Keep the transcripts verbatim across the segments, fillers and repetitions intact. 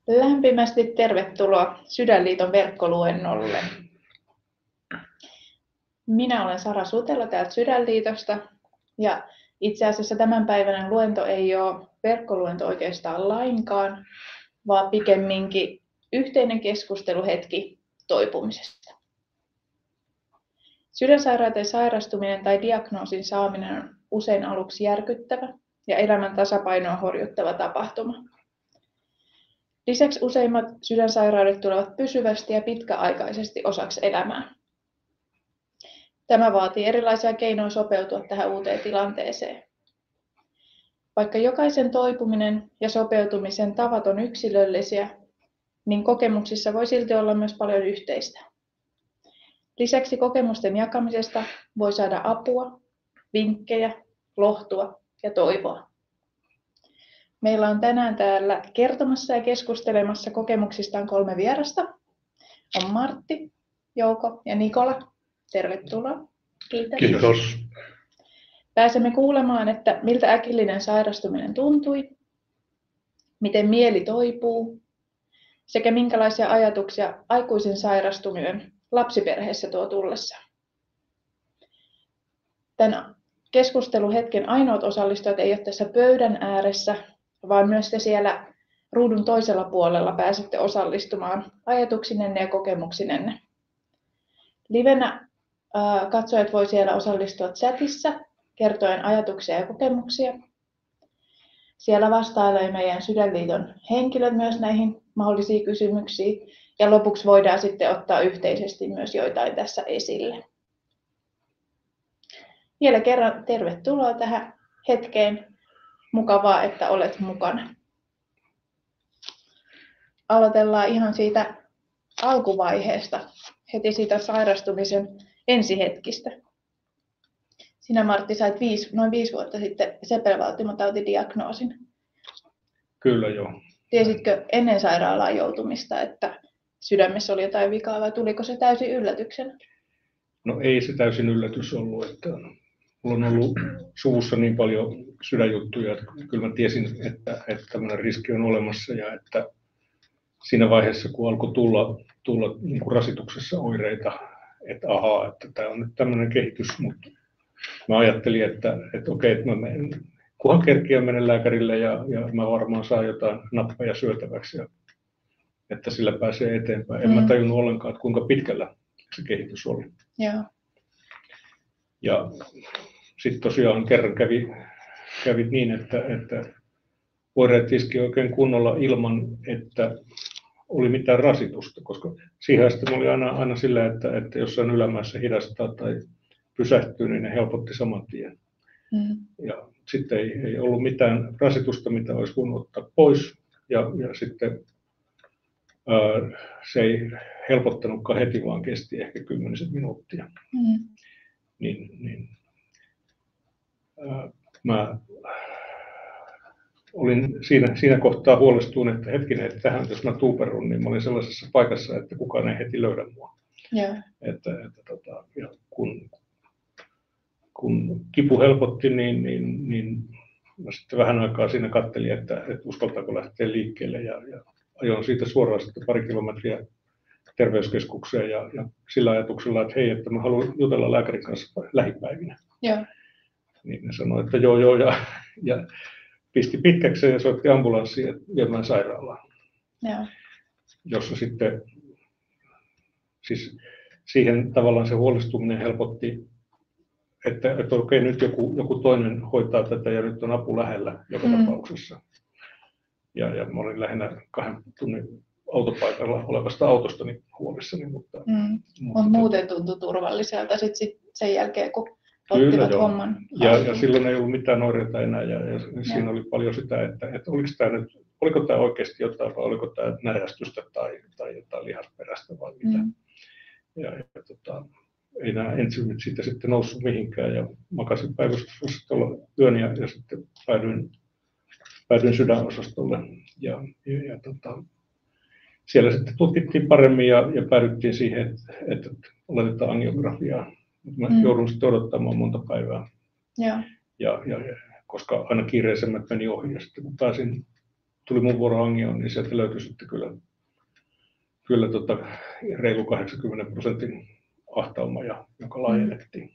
Lämpimästi tervetuloa Sydänliiton verkkoluennolle. Minä olen Sara Sutela täältä Sydänliitosta ja itse asiassa tämänpäiväinen luento ei ole verkkoluento oikeastaan lainkaan, vaan pikemminkin yhteinen keskusteluhetki toipumisesta. Sydänsairauteen sairastuminen tai diagnoosin saaminen on usein aluksi järkyttävä ja elämän tasapainoa horjuttava tapahtuma. Lisäksi useimmat sydänsairaudet tulevat pysyvästi ja pitkäaikaisesti osaksi elämää. Tämä vaatii erilaisia keinoja sopeutua tähän uuteen tilanteeseen. Vaikka jokaisen toipuminen ja sopeutumisen tavat on yksilöllisiä, niin kokemuksissa voi silti olla myös paljon yhteistä. Lisäksi kokemusten jakamisesta voi saada apua, vinkkejä, lohtua ja toivoa. Meillä on tänään täällä kertomassa ja keskustelemassa kokemuksistaan kolme vierasta. On Martti, Jouko ja Nikola. Tervetuloa. Kiitos. Kiitos. Pääsemme kuulemaan, että miltä äkillinen sairastuminen tuntui, miten mieli toipuu sekä minkälaisia ajatuksia aikuisen sairastuminen lapsiperheessä tuo tullessa. Tämän keskusteluhetken ainoat osallistujat ei ole tässä pöydän ääressä, vaan myös te siellä ruudun toisella puolella pääsette osallistumaan ajatuksinenne ja kokemuksinenne. Livenä äh, katsojat voi siellä osallistua chatissa kertoen ajatuksia ja kokemuksia. Siellä vastailee meidän Sydänliiton henkilöt myös näihin mahdollisiin kysymyksiin ja lopuksi voidaan sitten ottaa yhteisesti myös joitain tässä esille. Vielä kerran tervetuloa tähän hetkeen. Mukavaa, että olet mukana. Aloitellaan ihan siitä alkuvaiheesta, heti siitä sairastumisen ensihetkistä. Sinä, Martti, sait viisi, noin viisi vuotta sitten sepelvaltimotautidiagnoosin. Kyllä joo. Tiesitkö ennen sairaalaan joutumista, että sydämessä oli jotain vikaa vai tuliko se täysin yllätyksenä? No ei se täysin yllätys ollut. Että mulla on ollut suvussa niin paljon sydänjuttuja, että kyllä mä tiesin, että, että tämmöinen riski on olemassa ja että siinä vaiheessa, kun alkoi tulla, tulla niin kuin rasituksessa oireita, että ahaa, että tämä on nyt tämmöinen kehitys, mutta mä ajattelin, että, että okei, että mä menen, kunhan kerkiä menen lääkärille ja, ja mä varmaan saan jotain nappeja syötäväksi, ja, että sillä pääsee eteenpäin. En mm. mä tajunnut ollenkaan, että kuinka pitkällä se kehitys oli. Joo. Ja sitten tosiaan kerran kävi, kävi niin, että, että oireet iski oikein kunnolla ilman, että oli mitään rasitusta, koska siihen asti oli aina, aina sillä, että, että jossain ylämäessä hidastaa tai pysähtyy, niin ne helpotti saman tien. Mm. Ja sitten ei, ei ollut mitään rasitusta, mitä olisi voinut ottaa pois, ja, ja sitten ää, se ei helpottanutkaan heti, vaan kesti ehkä kymmenisen minuuttia. Mm. Niin, niin, ää, mä olin siinä, siinä kohtaa huolestunut, että hetkinen, että tähän jos mä tuuperun, niin mä olin sellaisessa paikassa, että kukaan ei heti löydä mua. Yeah. Että, että, tota, ja kun, kun kipu helpotti, niin, niin, niin mä sitten vähän aikaa siinä katselin, että, että uskaltaako lähteä liikkeelle ja, ja ajoin siitä suoraan sitten pari kilometriä terveyskeskukseen ja, ja sillä ajatuksella, että hei, että mä haluan jutella lääkärin kanssa lähipäivinä. Yeah. Niin ne sanoi, että joo joo ja, ja pisti pitkäkseen ja soitti ambulanssia viemään sairaalaan. Yeah. Jossa sitten, siis siihen tavallaan se huolestuminen helpotti, että, että okei, nyt joku, joku toinen hoitaa tätä ja nyt on apu lähellä joka mm. tapauksessa. Ja, ja mä olin lähinnä kahden tunnin autopaikalla olevasta autostani huolissani. Mutta, mm. mutta on muuten tuntui turvalliselta sit, sit sen jälkeen, kun ottivat kyllä, homman. Ja, ja silloin ei ollut mitään oireita enää ja, ja siinä ja. oli paljon sitä, että, että oliko tämä nyt, oliko tämä oikeasti jotain vai oliko tämä närästystä tai, tai jotain lihasperäistä vai mitä. Mm. Ja, ja tota, ei nämä ensyymmit siitä sitten noussut mihinkään ja makasin päivystysosastolla yön ja, ja sitten päädyin, päädyin sydänosastolle. Ja, ja, ja tota, siellä sitten tutkittiin paremmin ja, ja päädyttiin siihen, että, että laitetaan angiografiaa. Mä mm. joudun sitten odottamaan monta päivää. Ja. Ja, ja, ja, koska aina kiireisemmät meni ohi ja sitten kun pääsin tuli mun vuoro Hangioon, niin sieltä löytyi sitten kyllä, kyllä tota, reilu kahdeksankymmentä prosentin ahtauma, ja, joka laajennettiin.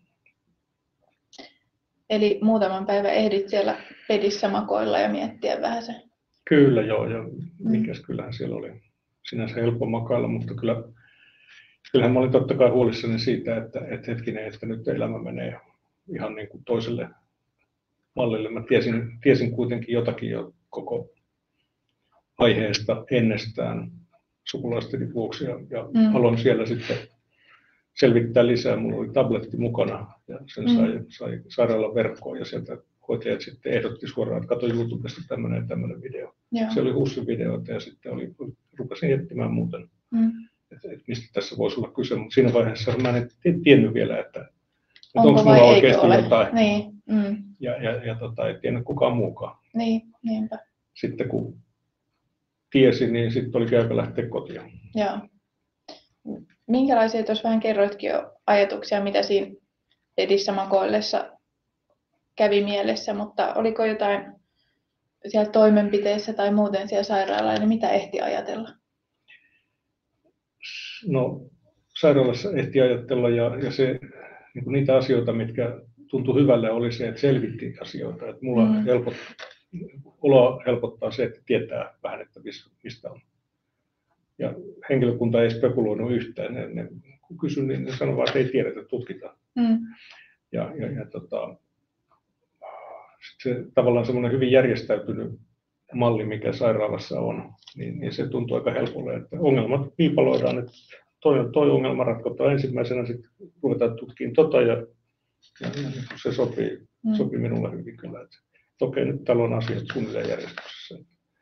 Eli muutaman päivän ehdit siellä pedissä makoilla ja miettiä vähän se. Kyllä joo, ja mikäs mm. kyllähän siellä oli sinänsä helppo makailla, mutta kyllä, kyllähän mä olin totta kai huolissani siitä, että, että hetkinen, että nyt elämä menee ihan niin kuin toiselle mallille. Mä tiesin, tiesin kuitenkin jotakin jo koko aiheesta ennestään sukulaisteni vuoksi, ja, ja mm. aloin siellä sitten selvittää lisää. Mulla oli tabletti mukana ja sen sai, mm. sai sairaalan verkkoon, ja sieltä hoitajat sitten ehdotti suoraan, että katso YouTubesta tämmöinen ja tämmöinen video. Joo. Se oli Hussin videoita, ja sitten oli, rupesin etsimään muuten, mm. että, että mistä tässä voisi olla kyse. Mutta siinä vaiheessa mä en tiennyt vielä, että onko mulla oikeasti ole? Jotain. Niin. Mm. Ja, ja, ja tota, ei tiennyt kukaan muukaan. Niin, niinpä. Sitten kun tiesi, niin sitten oli aika lähteä kotiin. Joo. Minkälaisia, tuossa vähän kerroitkin jo ajatuksia, mitä siinä pedissä makoillessa kävi mielessä, mutta oliko jotain siellä toimenpiteissä tai muuten siellä sairaalalla, niin mitä ehti ajatella? No, sairaalassa ehti ajatella, ja, ja se, niin niitä asioita, mitkä tuntui hyvälle, oli se, että selvitti asioita. Että mulla mm. helpot, oloa helpottaa se, että tietää vähän, että mistä on. Ja henkilökunta ei spekuloinut yhtään. Ne, ne, kun kysyin, niin ne sanoivat, että ei tiedetä, tutkitaan. Mm. Ja, ja, ja tota, se tavallaan semmoinen hyvin järjestäytynyt malli, mikä sairaalassa on, niin, niin se tuntuu aika helpolle, että ongelmat viipaloidaan, että toi, toi ongelma ratkotaan ensimmäisenä, sitten ruvetaan tutkimaan tota, ja, ja, ja se sopii, mm. sopii minulle hyvin kyllä. Että, että okei, nyt täällä on asiat suunnilleen järjestyksessä.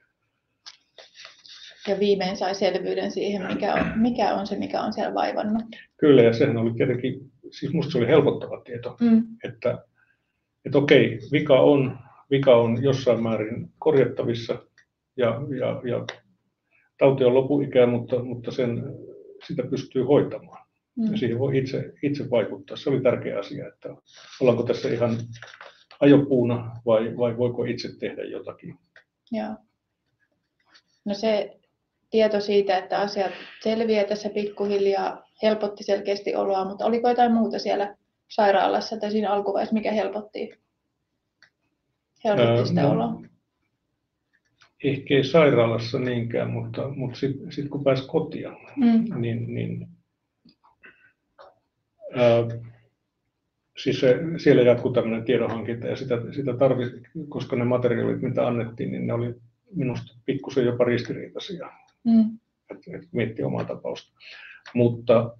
Ja viimein sai selvyyden siihen, mikä on, mikä on se, mikä on siellä vaivannut. Kyllä, ja sehän oli tietenkin, siis musta se oli helpottava tieto, mm. että että okei, vika on, vika on jossain määrin korjattavissa, ja, ja, ja tauti on lopuikää, mutta, mutta sen, sitä pystyy hoitamaan. Mm. Ja siihen voi itse, itse vaikuttaa. Se oli tärkeä asia, että ollaanko tässä ihan ajopuuna vai, vai voiko itse tehdä jotakin. Joo. No se tieto siitä, että asiat selviää tässä pikkuhiljaa, helpotti selkeästi oloa, mutta oliko jotain muuta siellä sairaalassa tai siinä alkuvaiheessa, mikä helpotti, helpotti sitä oloa? No, ehkä ei sairaalassa niinkään, mutta, mutta sitten sit kun pääsi kotiin, mm. niin, niin ää, siis se, siellä jatkui tämmöinen tiedonhankinta, ja sitä, sitä tarvittiin, koska ne materiaalit, mitä annettiin, niin ne oli minusta pikkusen jopa ristiriitaisia, mm. että et miettii omaa tapausta. Mutta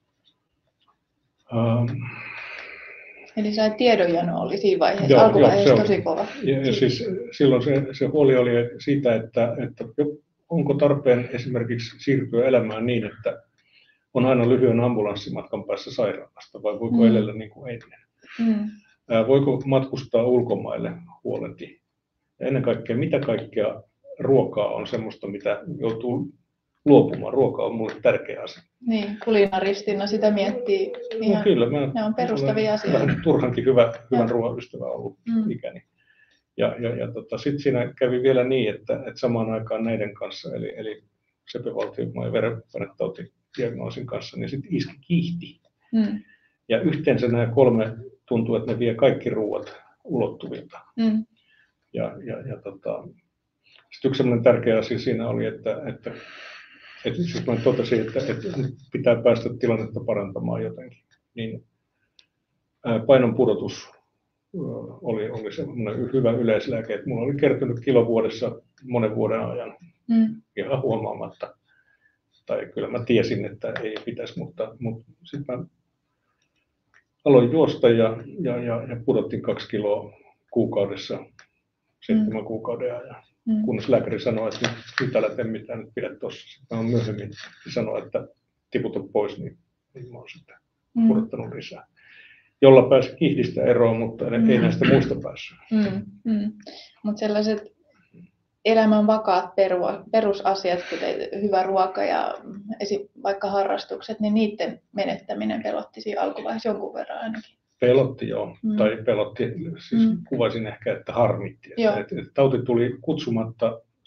ähm, eli se tiedonjano oli siinä vaiheessa, joo, alkuvaiheessa joo, tosi kova. Ja, ja siis silloin se, se huoli oli siitä, että, että onko tarpeen esimerkiksi siirtyä elämään niin, että on aina lyhyen ambulanssimatkan päässä sairaalasta, vai voiko mm. elellä niin kuin ennen? Mm. Ää, voiko matkustaa ulkomaille huoleti? Ja ennen kaikkea, mitä kaikkea ruokaa on semmoista, mitä joutuu luopumaan. Ruoka on mulle tärkeä asia. Niin, kulinaristina sitä miettii. Ihan, no kyllä, mä ne on perustavia asioita. Vähän turhankin hyvä, hyvän ruoan ystävä ollut mm. ikäni. Ja, ja, ja tota, sitten siinä kävi vielä niin, että, että samaan aikaan näiden kanssa, eli, eli sepelvaltiomaa ja verenpainetautidiagnoosin kanssa, niin sitten iski kihti. Mm. Ja yhteensä nämä kolme tuntuu, että ne vie kaikki ruoat ulottuvilta. Mm. Ja, ja, ja tota, sitten yksi sellainen tärkeä asia siinä oli, että, että, että siis mä totesin, että, että nyt pitää päästä tilannetta parantamaan jotenkin. Niin painon pudotus oli, oli semmoinen hyvä yleislääke, että mulla oli kertynyt kilo vuodessa monen vuoden ajan mm. ihan huomaamatta. Tai kyllä mä tiesin, että ei pitäisi, mutta, mutta sitten mä aloin juosta ja, ja, ja, ja pudottiin kaksi kiloa kuukaudessa, seitsemän mm. kuukauden ajan. Mm. Kunnes lääkäri sanoi, että nyt, nyt älä tee mitään, nyt pidä tuossa. Sitten mä myöhemmin sanoi, että tiputa pois, niin, niin mä oon sitten mm. pudottanut lisää. Jolla pääsi kihdistä eroon, mutta mm. ei näistä muista päässyt. Mm. Mm. Mutta sellaiset elämän vakaat perusasiat, kuten hyvä ruoka ja vaikka harrastukset, niin niiden menettäminen pelotti siinä alkuvaiheessa jonkun verran ainakin. Pelotti joo, mm. tai pelotti, siis mm. kuvaisin ehkä, että harmitti. Että, että tauti tuli kutsumatta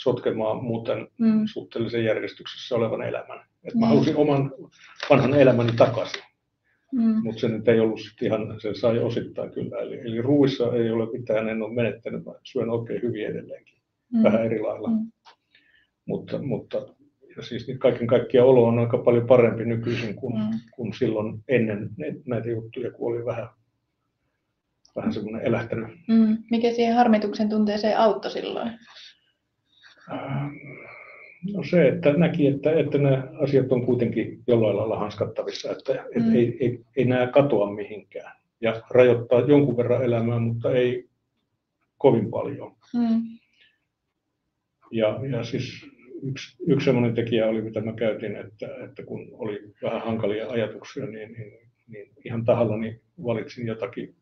sotkemaan muuten mm. suhteellisen järjestyksessä olevan elämän. Et mä mm. halusin oman vanhan elämäni takaisin. Mm. Mutta se nyt ei ollut ihan, se sai osittain kyllä. Eli, eli ruuissa ei ole mitään, en ole menettänyt, mä syön oikein hyvin edelleenkin, mm. vähän eri lailla. Mm. Mutta, mutta ja siis kaiken kaikkiaan olo on aika paljon parempi nykyisin kuin, mm. kuin silloin ennen näitä juttuja, kun oli vähän, vähän semmoinen elähtänyt. Mm. Mikä siihen harmituksen tunteeseen auttoi silloin? No se, että näki, että, että nämä asiat on kuitenkin jollain lailla hanskattavissa, että mm. et ei, ei, ei nämä katoa mihinkään. Ja rajoittaa jonkun verran elämää, mutta ei kovin paljon. Mm. Ja, ja siis yksi, yksi sellainen tekijä oli, mitä mä käytin, että, että kun oli vähän hankalia ajatuksia, niin, niin, niin ihan tahallani valitsin jotakin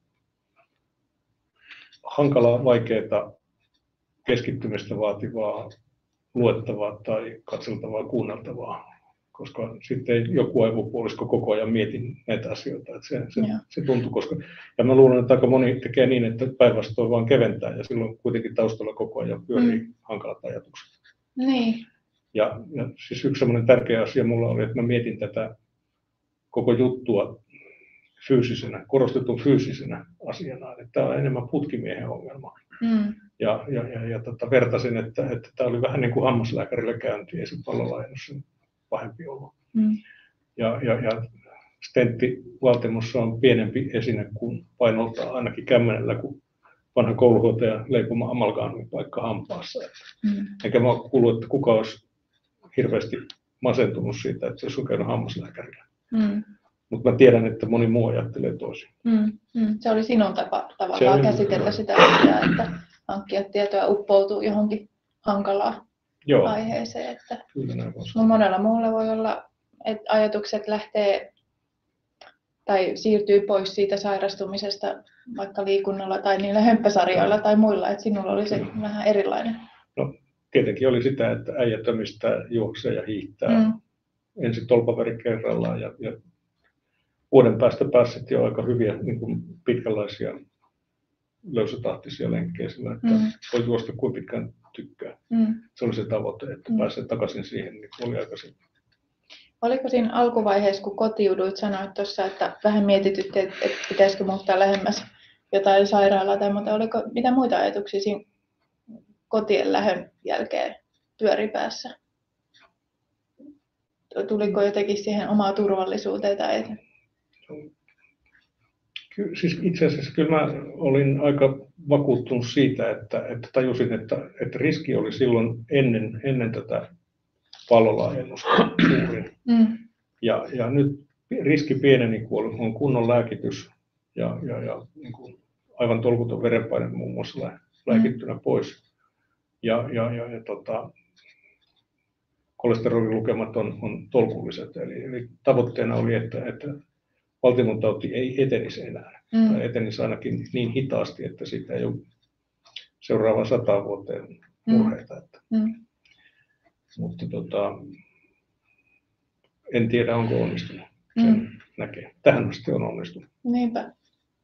hankalaa, vaikeaa, keskittymistä vaativaa, luettavaa tai katseltavaa, kuunneltavaa, koska sitten joku aivopuolisko koko ajan mietin näitä asioita. Että se, se, se tuntui, koska, ja mä luulen, että aika moni tekee niin, että päinvastoin vaan keventää ja silloin kuitenkin taustalla koko ajan pyörii mm. hankalat ajatukset. Niin. Ja, ja siis yksi sellainen tärkeä asia mulla oli, että mä mietin tätä koko juttua fyysisenä, korostetun fyysisenä asiana, että tämä on enemmän putkimiehen ongelma. Mm. Ja, ja, ja, ja tota, vertasin, että, että tämä oli vähän niin kuin hammaslääkärillä käynti, ei se pallolaajennus sen pahempi ollut. Mm. Ja, ja, ja stenttivaltimossa on pienempi esine kuin painoltaan ainakin kämmenellä kuin vanha kouluhoitaja leipoma amalgaamin paikka hampaassa. Mm. Enkä mä ole kuullut, että kuka olisi hirveästi masentunut siitä, että jos on käynyt hammaslääkärillä. Mm. Mutta mä tiedän, että moni muu ajattelee toisin. Mm. Mm. Se oli sinun tapa tavallaan oli, käsitellä joo. sitä asiaa, että hankkia tietoa uppoutuu johonkin hankalaan joo. aiheeseen. Että Kyllä näin no monella muulla voi olla, että ajatukset lähtee tai siirtyy pois siitä sairastumisesta vaikka liikunnalla tai niillä hömppäsarjoilla tai muilla, että sinulla oli se mm. vähän erilainen. No tietenkin oli sitä, että äijä tömistää, juoksee ja hiihtää mm. ensin tolpaväri kerrallaan ja, ja vuoden päästä pääsit jo aika hyviä niin kuin pitkänlaisia löysätahtisia lenkkejä sillä, että mm. voi juosta kuin pitkään tykkää. Mm. Se oli se tavoite, että mm. pääsee takaisin siihen, niin kuin oli aikaisemmin. Oliko siinä alkuvaiheessa, kun kotiuduit, sanoit tuossa, että vähän mietitytti, että pitäisikö muuttaa lähemmäs jotain sairaalaa tai muuta. Oliko mitä muita ajatuksia siinä kotien lähön jälkeen pyöri päässä? Tuliko jotenkin siihen omaa turvallisuuteen? Tai... Kyllä, siis itse asiassa kyllä mä olin aika vakuuttunut siitä, että, että tajusin, että, että riski oli silloin ennen, ennen tätä pallolaajennusta suurin. Mm. Ja, ja nyt riski pieneni, kun on kunnon lääkitys ja, ja, ja niin kuin aivan tolkuton verenpaine muun muassa lääkittynä mm. pois. Ja, ja, ja, ja tota, kolesterolilukemat on, on tolkulliset. Eli, eli tavoitteena oli, että, että valtimontauti ei etenisi enää. Mm. Tai etenisi ainakin niin hitaasti, että siitä ei ole seuraavaan sataan vuoteen murheita. Mm. Että. Mm. Mutta tota, en tiedä, onko onnistunut. Sen mm. näkee. Tähän asti on onnistunut. Niinpä.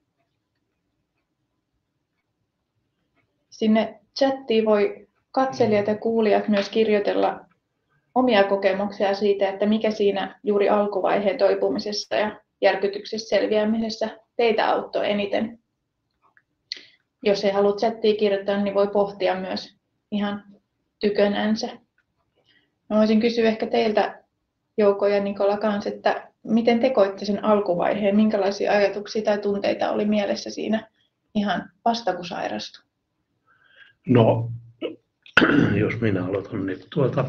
Sinne chattiin voi katselijat ja kuulijat myös kirjoitella omia kokemuksia siitä, että mikä siinä juuri alkuvaiheen toipumisessa ja järkytyksessä selviämisessä teitä auttoi eniten. Jos ei halua chattiin kirjoittaa, niin voi pohtia myös ihan tykönänsä. Mä voisin kysyä ehkä teiltä, Jouko ja Nikola kans, että miten te koitte sen alkuvaiheen? Minkälaisia ajatuksia tai tunteita oli mielessä siinä ihan vasta kun sairastui? No, jos minä aloitan, niin tuota,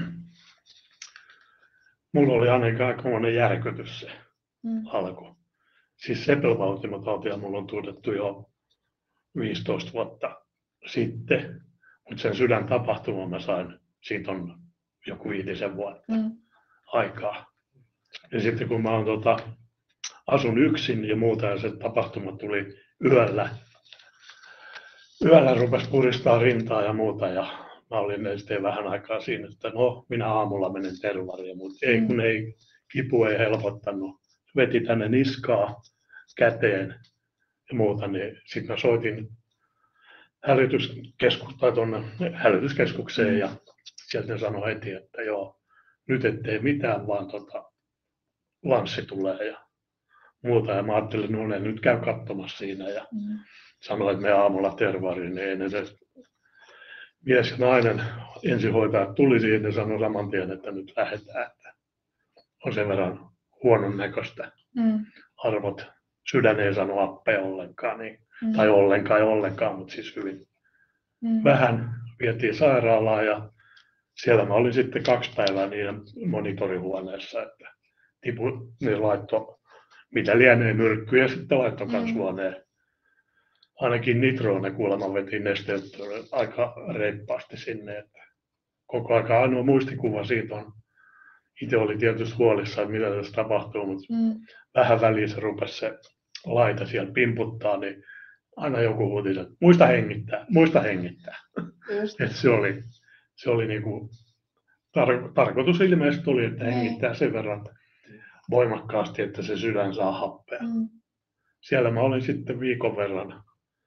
mulla oli ainakin aikamoinen järkytys se mm. alku. Siis sepelvaltimotautia mulla on tunnettu jo viisitoista vuotta sitten, mutta sen sydäntapahtuman mä sain, siitä on joku viitisen vuotta mm. aikaa. Ja sitten kun mä oon, tota, asun yksin ja muuta ja se tapahtuma tuli yöllä, yöllä rupesi puristaa rintaa ja muuta ja mä olin sitten vähän aikaa siinä, että no minä aamulla menen tervariin, mutta ei kun ei, kipu ei helpottanut. Veti tänne niskaa, käteen ja muuta, niin sitten mä soitin hälytyskeskus, tai tuonne hälytyskeskukseen ja sieltä ne sanoi heti, että joo, nyt ettei mitään, vaan tota, lanssi tulee ja muuta. Ja mä ajattelin, että no ne nyt käy katsomassa siinä ja mm. sanoi, että me aamulla tervariin, niin ei ne edes mies ja nainen ensihoitajat tuli siihen ja sanoi saman tien, että nyt lähdetään, että on sen verran huonon näköistä. Mm. Arvot, sydän ei sano appea ollenkaan, niin, mm. tai ollenkaan ja ollenkaan, mutta siis hyvin mm. vähän vietiin sairaalaan ja siellä mä olin sitten kaksi päivää niiden monitorihuoneessa, että tipu, ne laittoi, mitä lienee myrkkyjä, sitten laittoi kans mm. huoneen. Ainakin nitroon ne kuulemma veti nesteyttöä aika reippaasti sinne. Että koko aika ainoa muistikuva siitä on, itse oli tietysti huolissaan, mitä tässä tapahtuu, mutta mm. vähän väliin se rupesi se laita siellä pimputtaa, niin aina joku huuti, että muista hengittää, muista hengittää. Että se oli, se oli niinku, tar- tarkoitus ilmeisesti oli, että hengittää sen verran voimakkaasti, että se sydän saa happea. Mm. Siellä mä olin sitten viikon verran.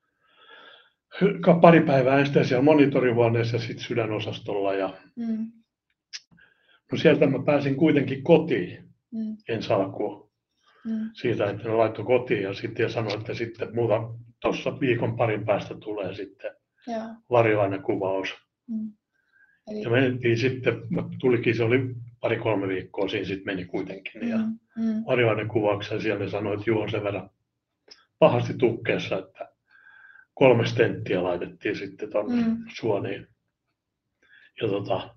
Pari päivää ensin siellä monitorihuoneessa ja sitten sydänosastolla. Ja mm. no sieltä mä pääsin kuitenkin kotiin mm. ensi alkuun. Mm. Siitä, että ne laittoi kotiin ja sitten sanoi, että sitten muuta tuossa viikon parin päästä tulee sitten varjoainekuvaus. Mm. Eli... Ja menettiin sitten, tulikin, se oli pari-kolme viikkoa, siinä sitten meni kuitenkin. Mm. Ja mm. varjoainekuvauksen siellä sanoi, että juu on sen verran pahasti tukkeessa, että kolme stenttiä laitettiin sitten tuonne mm. suoniin. Ja tota,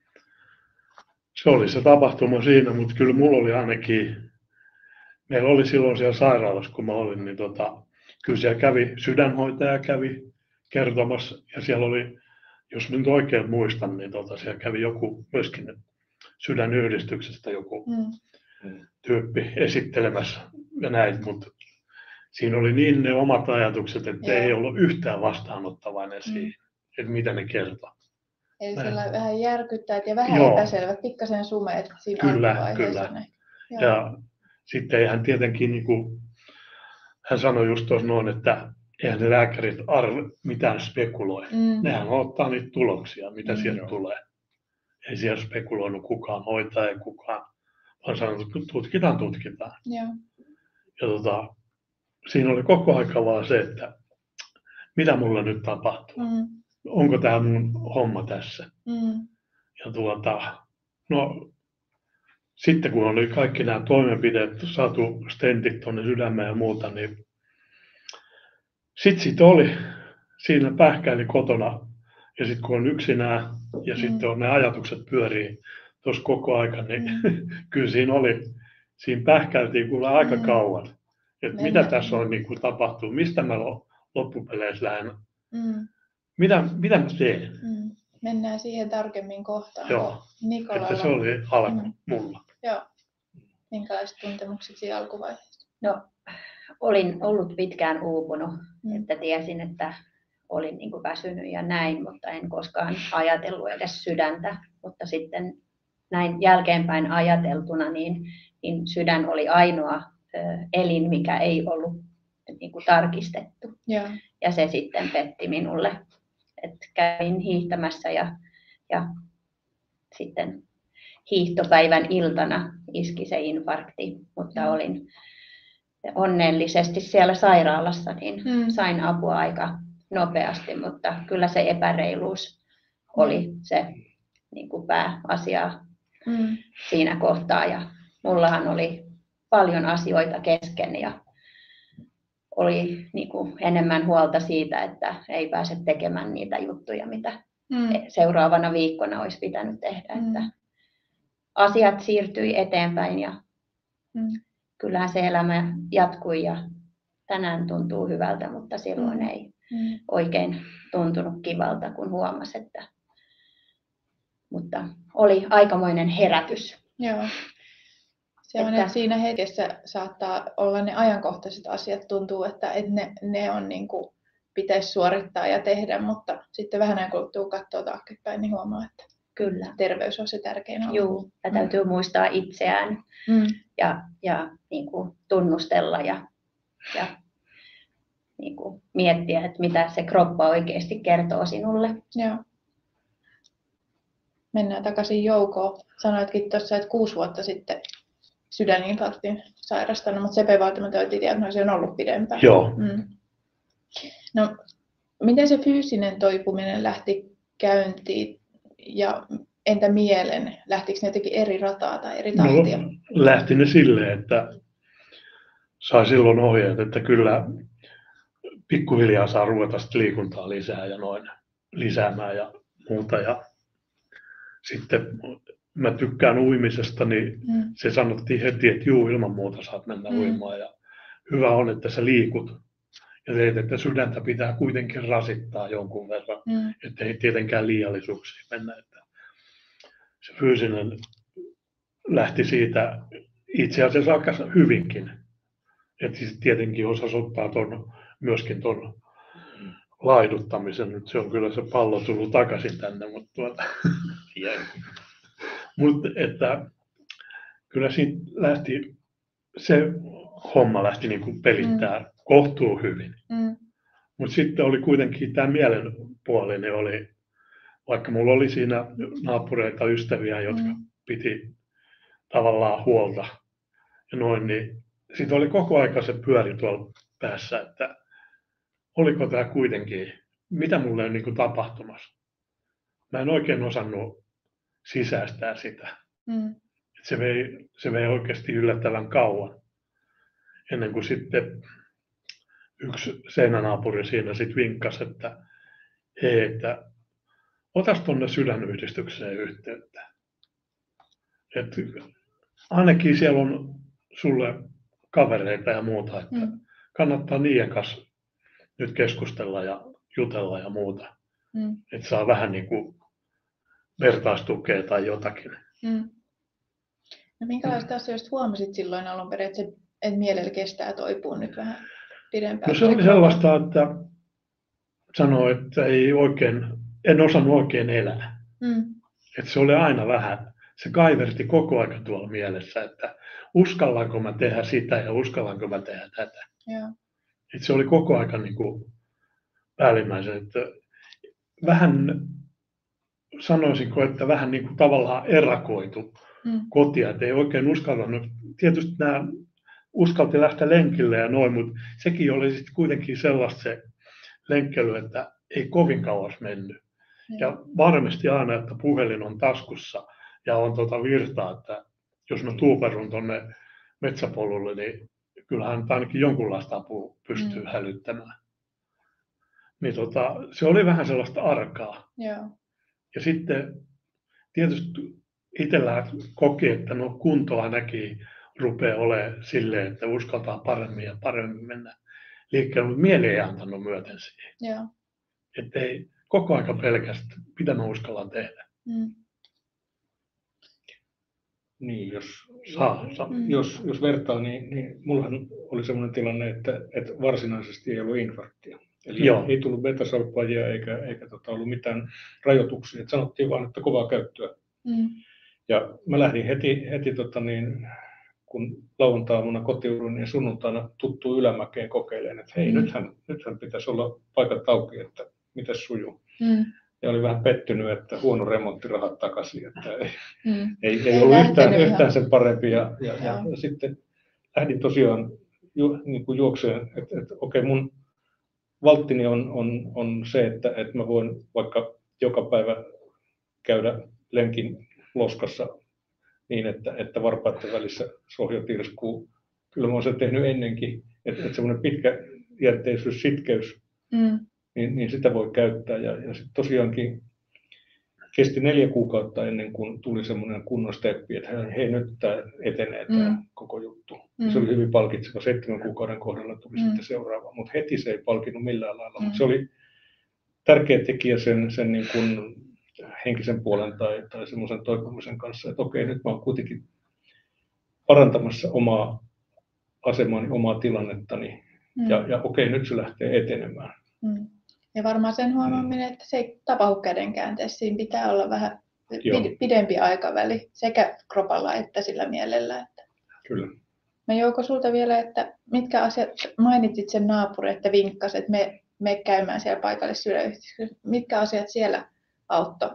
se oli se tapahtuma siinä, mutta kyllä mulla oli ainakin, meillä oli silloin siellä sairaalassa, kun mä olin, niin tota, kyllä siellä kävi, sydänhoitaja kävi kertomassa, ja siellä oli, jos nyt oikein muistan, niin tota, siellä kävi joku myöskin sydänyhdistyksestä joku mm. tyyppi esittelemässä ja näin, mutta siinä oli niin ne omat ajatukset, että Joo. ei ollut yhtään vastaanottavainen mm. siihen, että mitä ne kertoo. Eli sellainen vähän järkyttävät ja vähän Joo. epäselvät, pikkasen sumeet siinä kyllä, alkuvaiheessa. Kyllä, kyllä. Ja sitten hän tietenkin, niin kuin, hän sanoi just tuossa noin, että eihän ne lääkärit arve, mitään spekuloi. Mm. Nehän ottaa niitä tuloksia, mitä mm. sieltä tulee. Ei siellä spekuloinut kukaan hoitaa ja kukaan, vaan sanoi, että tutkitaan, tutkitaan. Joo. Ja tota, siinä oli koko aika vaan se, että mitä mulla nyt tapahtuu. Mm. Onko tämä mun homma tässä? Mm. Ja tuota, no sitten kun oli kaikki nämä toimenpiteet, saatu stentit tuonne sydämeen ja muuta, niin sitten sit oli, siinä pähkäili kotona ja sitten kun on yksinään ja mm. sitten on ne ajatukset pyörii tuossa koko aika, niin mm. kyllä siinä oli, siinä pähkäiltiin kuule aika mm. kauan. Että mitä tässä on niin kuin tapahtuu, mistä mä loppupeleissä lähden, mm. mitä, mitä mä teen. Mm. Mennään siihen tarkemmin kohtaan. Joo, Nikolalla... että se oli alku mm. mulla. Joo. Minkälaiset tuntemukset siinä alkuvaiheessa? No, olin ollut pitkään uupunut, mm. että tiesin, että olin niin kuin väsynyt ja näin, mutta en koskaan ajatellut edes sydäntä. Mutta sitten näin jälkeenpäin ajateltuna, niin, niin sydän oli ainoa elin, mikä ei ollut niin kuin tarkistettu. Ja. ja se sitten petti minulle. Et kävin hiihtämässä ja, ja sitten hiihtopäivän iltana iski se infarkti, mutta mm. olin onnellisesti siellä sairaalassa, niin mm. sain apua aika nopeasti, mutta kyllä se epäreiluus oli se niin kuin pääasia mm. siinä kohtaa. Ja mullahan oli paljon asioita kesken ja oli niin kuin enemmän huolta siitä, että ei pääse tekemään niitä juttuja, mitä mm. seuraavana viikkona olisi pitänyt tehdä. Mm. Että asiat siirtyi eteenpäin ja mm. kyllähän se elämä jatkui ja tänään tuntuu hyvältä, mutta silloin mm. ei mm. oikein tuntunut kivalta, kun huomasi, että mutta oli aikamoinen herätys. Joo. Se on, että... että siinä hetkessä saattaa olla ne ajankohtaiset asiat, tuntuu, että, että ne, ne on niin kuin pitäisi suorittaa ja tehdä, mutta sitten vähän ajan kuluttua katsoo taaksepäin, niin huomaa, että kyllä. terveys on se tärkein ollut. Joo, ja täytyy mm. muistaa itseään mm. ja, ja niin kuin tunnustella ja, ja niin kuin miettiä, että mitä se kroppa oikeasti kertoo sinulle. Joo. Mennään takaisin Joukoon. Sanoitkin tuossa, että kuusi vuotta sitten sydäninfarktin sairastanut, mutta sepelvaltimotointidiagnoosi on ollut pidempään. Joo. Mm. No, miten se fyysinen toipuminen lähti käyntiin ja entä mielen? Lähtikö ne jotenkin eri rataa tai eri tahtia? No, lähti ne silleen, että sai silloin ohjeet, että kyllä pikkuhiljaa saa ruveta liikuntaa lisää ja noin lisäämään ja muuta. Ja sitten mä tykkään uimisesta, niin mm. se sanottiin heti, että juu, ilman muuta saat mennä mm. uimaan. Ja hyvä on, että sä liikut ja teet, että sydäntä pitää kuitenkin rasittaa jonkun verran, mm. että ei tietenkään liiallisuuksiin mennä. Että se fyysinen lähti siitä itse asiassa aika hyvinkin. Että siis tietenkin osas ottaa ton, myöskin tuon laiduttamisen. Nyt se on kyllä se pallo tullut takaisin tänne, mutta tuota, Mutta että kyllä siitä lähti, se homma lähti niin kuin pelittää mm. kohtuu hyvin. Mm. Mutta sitten oli kuitenkin tämä mielenpuoli, niin oli, vaikka mulla oli siinä naapureita, ystäviä, jotka mm. piti tavallaan huolta ja noin, niin sitten oli koko aika se pyöri tuolla päässä, että oliko tämä kuitenkin, mitä mulle on niin kuin tapahtumassa. Mä en oikein osannut sisäistää sitä. Mm. Se, vei, se vei oikeasti yllättävän kauan, ennen kuin sitten yksi seinänaapuri siinä sitten vinkkasi, että hei, että otas tuonne sydänyhdistykseen yhteyttä. Et ainakin siellä on sulle kavereita ja muuta, että mm. kannattaa niiden kanssa nyt keskustella ja jutella ja muuta. Mm. Että saa vähän niin kuin vertaistukea tai jotakin. Mm. No minkälaista asioista huomasit silloin alun perin, että, se, että mielellä kestää toipua nyt vähän pidempään? No se oli sellaista, että sanoi, että ei oikein, en osannut oikein elää. Mm. Että se oli aina vähän, se kaiverti koko ajan tuolla mielessä, että uskallanko mä tehdä sitä ja uskallanko mä tehdä tätä. Joo. Että se oli koko ajan niin kuin päällimmäisen, että vähän sanoisinko, että vähän niin kuin tavallaan erakoitu mm. kotia, että ei oikein uskallannut. Tietysti nämä uskalti lähteä lenkille ja noin, mutta sekin oli sitten kuitenkin sellaista se lenkkely, että ei kovin kauas mennyt. Mm. Ja varmasti aina, että puhelin on taskussa ja on tuota virtaa, että jos mä tuuperun tuonne metsäpolulle, niin kyllähän ainakin jonkunlaista apua pystyy mm. hälyttämään. Niin tota, se oli vähän sellaista arkaa. Joo. Ja sitten tietysti itsellään koki, että no kuntoa näki rupeaa olemaan silleen, että uskaltaa paremmin ja paremmin mennä liikkeelle, mutta mieli ei antanut myöten siihen. Joo. Että ei koko aika pelkästään, mitä mä uskallan tehdä. Mm. Niin, jos, saa, saa. Mm. jos, jos vertaa, niin, niin mullahan oli sellainen tilanne, että, että varsinaisesti ei ollut infarktia. Eli Joo. ei tullut betasalppaajia eikä, eikä tota, ollut mitään rajoituksia. Et sanottiin vaan, että kovaa käyttöä. Mm. Ja mä lähdin heti, heti tota niin, kun lauantai-aamuna kotiuduin, niin sunnuntaina tuttuun Ylämäkeen kokeilemaan, että hei, mm. nythän, nythän pitäisi olla paikat auki, että mitäs sujuu. Mm. Ja oli vähän pettynyt, että huono remonttirahat takaisin, että ei, mm. ei, ei, ei ollut yhtään, yhtään sen parempi. Ja, ja, ja, ja sitten lähdin tosiaan ju, niin kuin juokseen, että, että okei, okay, mun valttini on, on, on se, että, että mä voin vaikka joka päivä käydä lenkin loskassa niin, että, että varpaiden välissä sohjo tirskuu. Kyllä mä oon sen tehnyt ennenkin, että, että semmoinen pitkäjänteisyys, sitkeys, mm. niin, niin sitä voi käyttää. Ja, ja sitten tosiaankin kesti neljä kuukautta ennen kuin tuli semmoinen kunnon steppi, että hei, nyt tämä etenee tämä mm. koko juttu. Mm. Se oli hyvin palkitseva. Seitsemän kuukauden kohdalla tuli mm. sitten seuraava, mutta heti se ei palkinnut millään lailla. Mm. Se oli tärkeä tekijä sen, sen niin kuin henkisen puolen tai, tai semmoisen toipumisen kanssa, että okei, nyt mä oon kuitenkin parantamassa omaa asemaani, omaa tilannettani, mm. ja, ja okei, nyt se lähtee etenemään. Mm. Ja varmaan sen huomaaminen, että se ei tapahdu kädenkäänteessä, siinä pitää olla vähän Joo. pidempi aikaväli sekä kropalla että sillä mielellä. Että... Kyllä. Mä Jouko sulta vielä, että mitkä asiat, mainitsit sen naapuri, että vinkkasi, että me, me käymään siellä paikallissyläyhtiössä. Mitkä asiat siellä auttoi?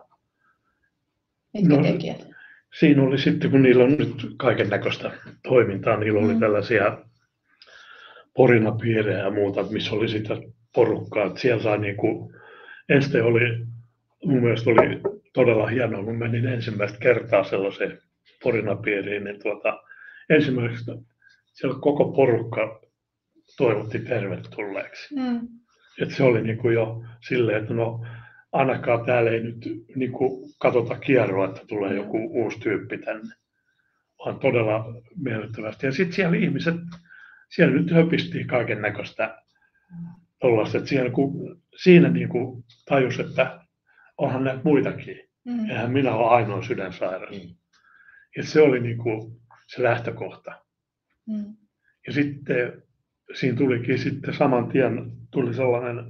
Mitkä no, tekijät? Siinä oli sitten, kun niillä on nyt kaiken näköistä toimintaa, niillä oli mm. tällaisia porinapiirejä ja muuta, missä oli sitä porukkaa. Että siellä sai niinku, ensin oli, mun mielestä oli todella hienoa, kun menin ensimmäistä kertaa sellaiseen porinapiiriin, niin tuota, ensimmäisestä siellä koko porukka toivotti tervetulleeksi. Mm. Että se oli niinku jo silleen, että no ainakaan täällä ei nyt niinku katsota kierroa, että tulee mm. joku uusi tyyppi tänne, vaan todella miellyttävästi. Ja sitten siellä ihmiset, siellä nyt höpistiin kaiken näköistä tollaista, että siellä, kun, siinä niinku tajus, että onhan näitä muitakin. Mm. Eihän minä ole ainoa sydänsairas. Mm. Ja se oli niinku se lähtökohta. Mm. Ja sitten siinä tulikin sitten saman tien tuli sellainen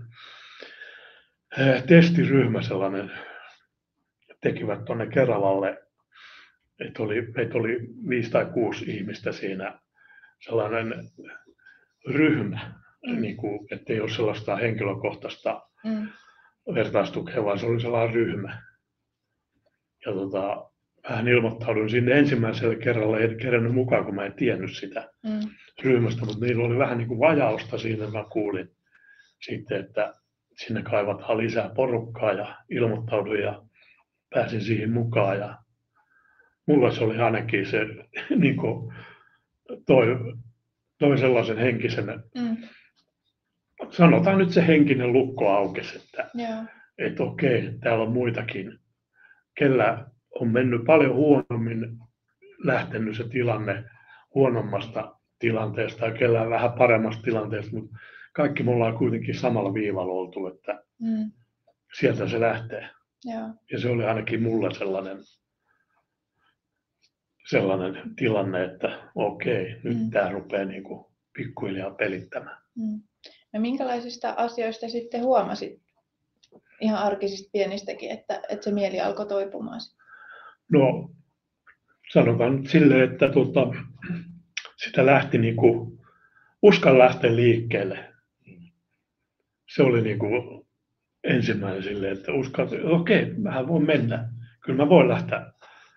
eh, testiryhmä, sellainen, tekivät tuonne Keravalle, että oli, meitä oli viisi tai kuusi ihmistä siinä, sellainen ryhmä, mm. niin kuin, ettei ole sellaista henkilökohtaista mm. vertaistukea, vaan se oli sellainen ryhmä. Ja tota, vähän ilmoittauduin sinne ensimmäisellä kerralla, en kerännyt mukaan, kun mä en tiennyt sitä mm. ryhmästä, mutta niillä oli vähän niin kuin vajausta siinä, mä kuulin sitten, että sinne kaivataan lisää porukkaa ja ilmoittauduin ja pääsin siihen mukaan. Ja mulla se oli ainakin se, niin kuin toi, toi sellaisen henkisen, mm. sanotaan nyt se henkinen lukko aukesi, että yeah. et okei, täällä on muitakin, kellä on mennyt paljon huonommin, lähtenyt se tilanne huonommasta tilanteesta ja kellään vähän paremmasta tilanteesta, mutta kaikki me ollaan kuitenkin samalla viivalla oltu, että mm. sieltä se lähtee. Yeah. Ja se oli ainakin mulla sellainen, sellainen tilanne, että okei, nyt mm. tämä rupeaa niin kuin pikkuhiljaa pelittämään. Mm. No minkälaisista asioista sitten huomasit ihan arkisista pienistäkin, että, että se mieli alkoi toipumaan? No sanotaan nyt silleen, että tuota, sitä lähti niin kuin, uskan lähteä liikkeelle. Se oli niin kuin ensimmäinen silleen, että uskan, että okei, mähän voin mennä. Kyllä mä voin lähteä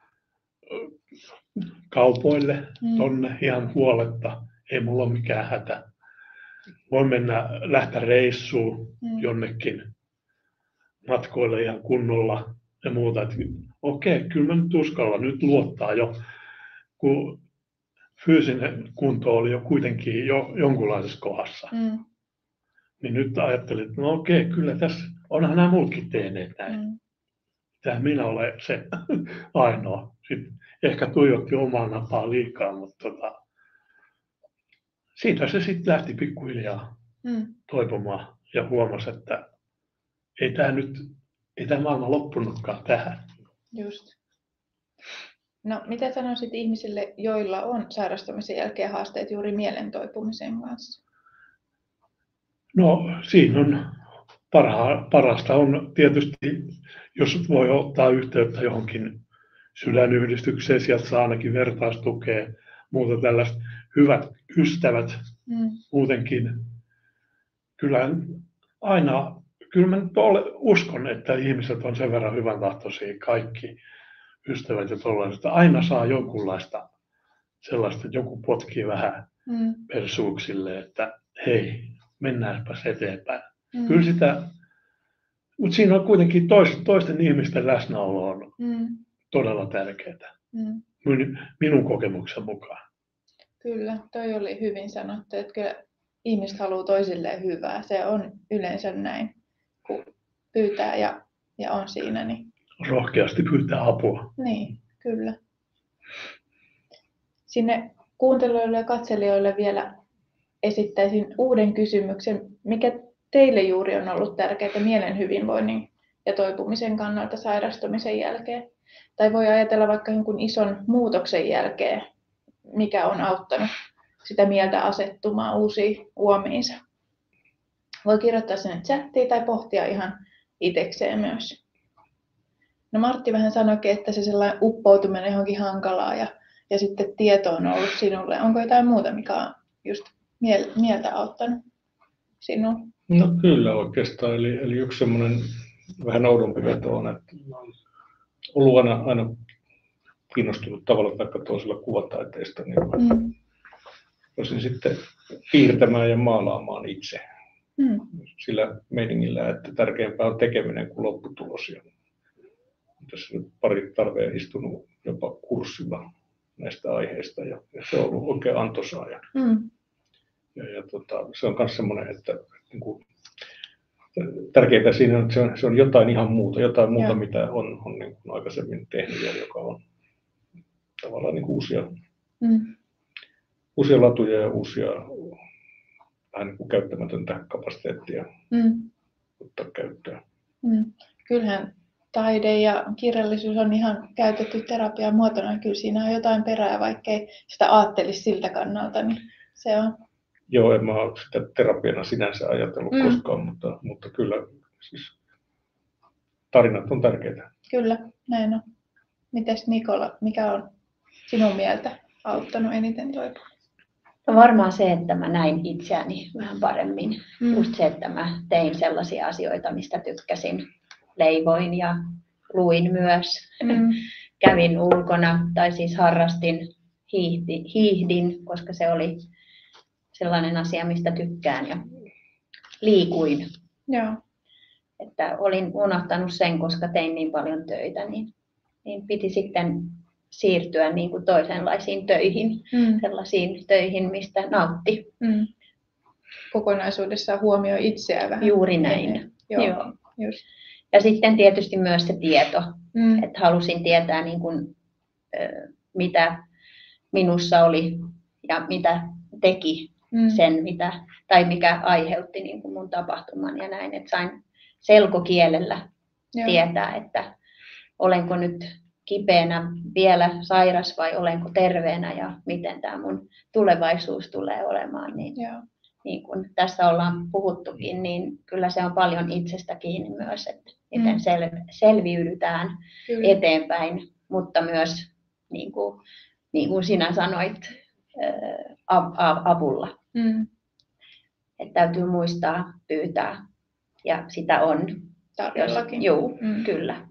kaupoille mm. tonne ihan huoletta. Ei mulla ole mikään hätä. Voin mennä, lähteä reissuun mm. jonnekin matkoille ihan kunnolla ja muuta. Että, okei, kyllä mä nyt uskalla, nyt luottaa jo, kun fyysinen kunto oli jo kuitenkin jo jonkunlaisessa kohdassa. Mm. Niin nyt ajattelin, että no okei, kyllä tässä, onhan nämä muutkin tehneet näin. Mm. Tämä minä olen se ainoa. Sitten ehkä tuijotti omaa napaa liikaa, mutta tota, siitä se sitten lähti pikkuhiljaa mm. toipumaan ja huomasi, että ei tämä nyt, ei tämä maailma loppunutkaan tähän. Just. No, mitä sanoisit ihmisille, joilla on sairastumisen jälkeen haasteet juuri mielen toipumisen kanssa? No, siinä on parha, parasta on tietysti, jos voi ottaa yhteyttä johonkin sydänyhdistykseen, sieltä saa ainakin vertaistukea, muuta tällaista, hyvät ystävät mm. muutenkin. Kyllä aina, kyllä mä nyt ole, uskon, että ihmiset on sen verran hyvän tahtoisia, kaikki ystävät ja tollaiset, aina saa jonkunlaista sellaista, että joku potkii vähän mm. persuuksille, että hei, mennäänpäs eteenpäin. Mm. Kyllä sitä, mutta siinä on kuitenkin toisten, toisten ihmisten läsnäolo on mm. todella tärkeää, mm. minun, minun kokemuksen mukaan. Kyllä, toi oli hyvin sanottu, että kyllä ihmiset haluaa toisilleen hyvää. Se on yleensä näin, kun pyytää ja, ja on siinä. Niin... rohkeasti pyytää apua. Niin, kyllä. Sinne kuuntelijoille ja katselijoille vielä esittäisin uuden kysymyksen. Mikä teille juuri on ollut tärkeää mielen hyvinvoinnin ja toipumisen kannalta sairastumisen jälkeen? Tai voi ajatella vaikka jonkun ison muutoksen jälkeen, mikä on auttanut sitä mieltä asettumaan uusiin uomiinsa. Voi kirjoittaa sinne chattiin tai pohtia ihan itsekseen myös. No Martti vähän sanoikin, että se sellainen uppoutuminen johonkin hankalaa ja ja sitten tieto on ollut sinulle. Onko jotain muuta, mikä on just mieltä auttanut sinua? No kyllä oikeastaan. Eli, eli yksi semmoinen vähän oudompi veto on, että olen ollut aina, aina kiinnostunut tavalla tai toisella kuvataiteesta, niin mm. olisin sitten piirtämään ja maalaamaan itse. Mm. Sillä meiningillä, että tärkeämpää on tekeminen kuin lopputulos. Ja tässä nyt pari talvea istunut jopa kurssilla näistä aiheista ja, ja se on ollut oikein antoisaa. Ja, mm. ja, ja tota, se on myös semmoinen, että niin kuin, tärkeintä siinä on, että se on, se on jotain ihan muuta, jotain muuta, ja. mitä on, on niin kuin aikaisemmin tehnyt ja joka on tavallaan niin kuin uusia, mm. uusia latuja ja uusia vähän niin kuin käyttämätöntä kapasiteettia mm. ottaa käyttöön. Mm. Kyllähän taide ja kirjallisuus on ihan käytetty terapian muotona. Kyllä siinä on jotain perää, vaikkei sitä ajattelisi siltä kannalta. Niin se on. Joo, en mä ole sitä terapiana sinänsä ajatellut mm. koskaan, mutta, mutta kyllä siis tarinat on tärkeitä. Kyllä, näin on. Mites Nikola, mikä on sinun mieltä auttanut eniten toipumaan? No varmaan se, että mä näin itseäni vähän paremmin. Mm. Just se, että mä tein sellaisia asioita, mistä tykkäsin. Leivoin ja luin myös. Mm. Kävin ulkona, tai siis harrastin, hiihdi, hiihdin, koska se oli sellainen asia, mistä tykkään. Ja liikuin. Joo. Että olin unohtanut sen, koska tein niin paljon töitä, niin, niin piti sitten siirtyä niin kuin toisenlaisiin töihin, mm. sellaisiin töihin, mistä nautti. Mm. Kokonaisuudessaan huomioi itseään vähän. Juuri näin. Joo. Joo. Just. Ja sitten tietysti myös se tieto, mm. että halusin tietää, niin kuin, mitä minussa oli ja mitä teki mm. sen, mitä, tai mikä aiheutti niin kuin mun tapahtuman ja näin, että sain selkokielellä Joo. tietää, että olenko nyt kipeänä vielä sairas vai olenko terveenä ja miten tämä mun tulevaisuus tulee olemaan. Niin, niin kuin tässä ollaan puhuttukin, niin kyllä se on paljon itsestä kiinni myös, että miten mm. sel, selviydytään kyllä. eteenpäin, mutta myös niin kuin, niin kuin sinä sanoit, ää, avulla. Mm. Että täytyy muistaa pyytää ja sitä on. Todellakin. Joo, mm. kyllä.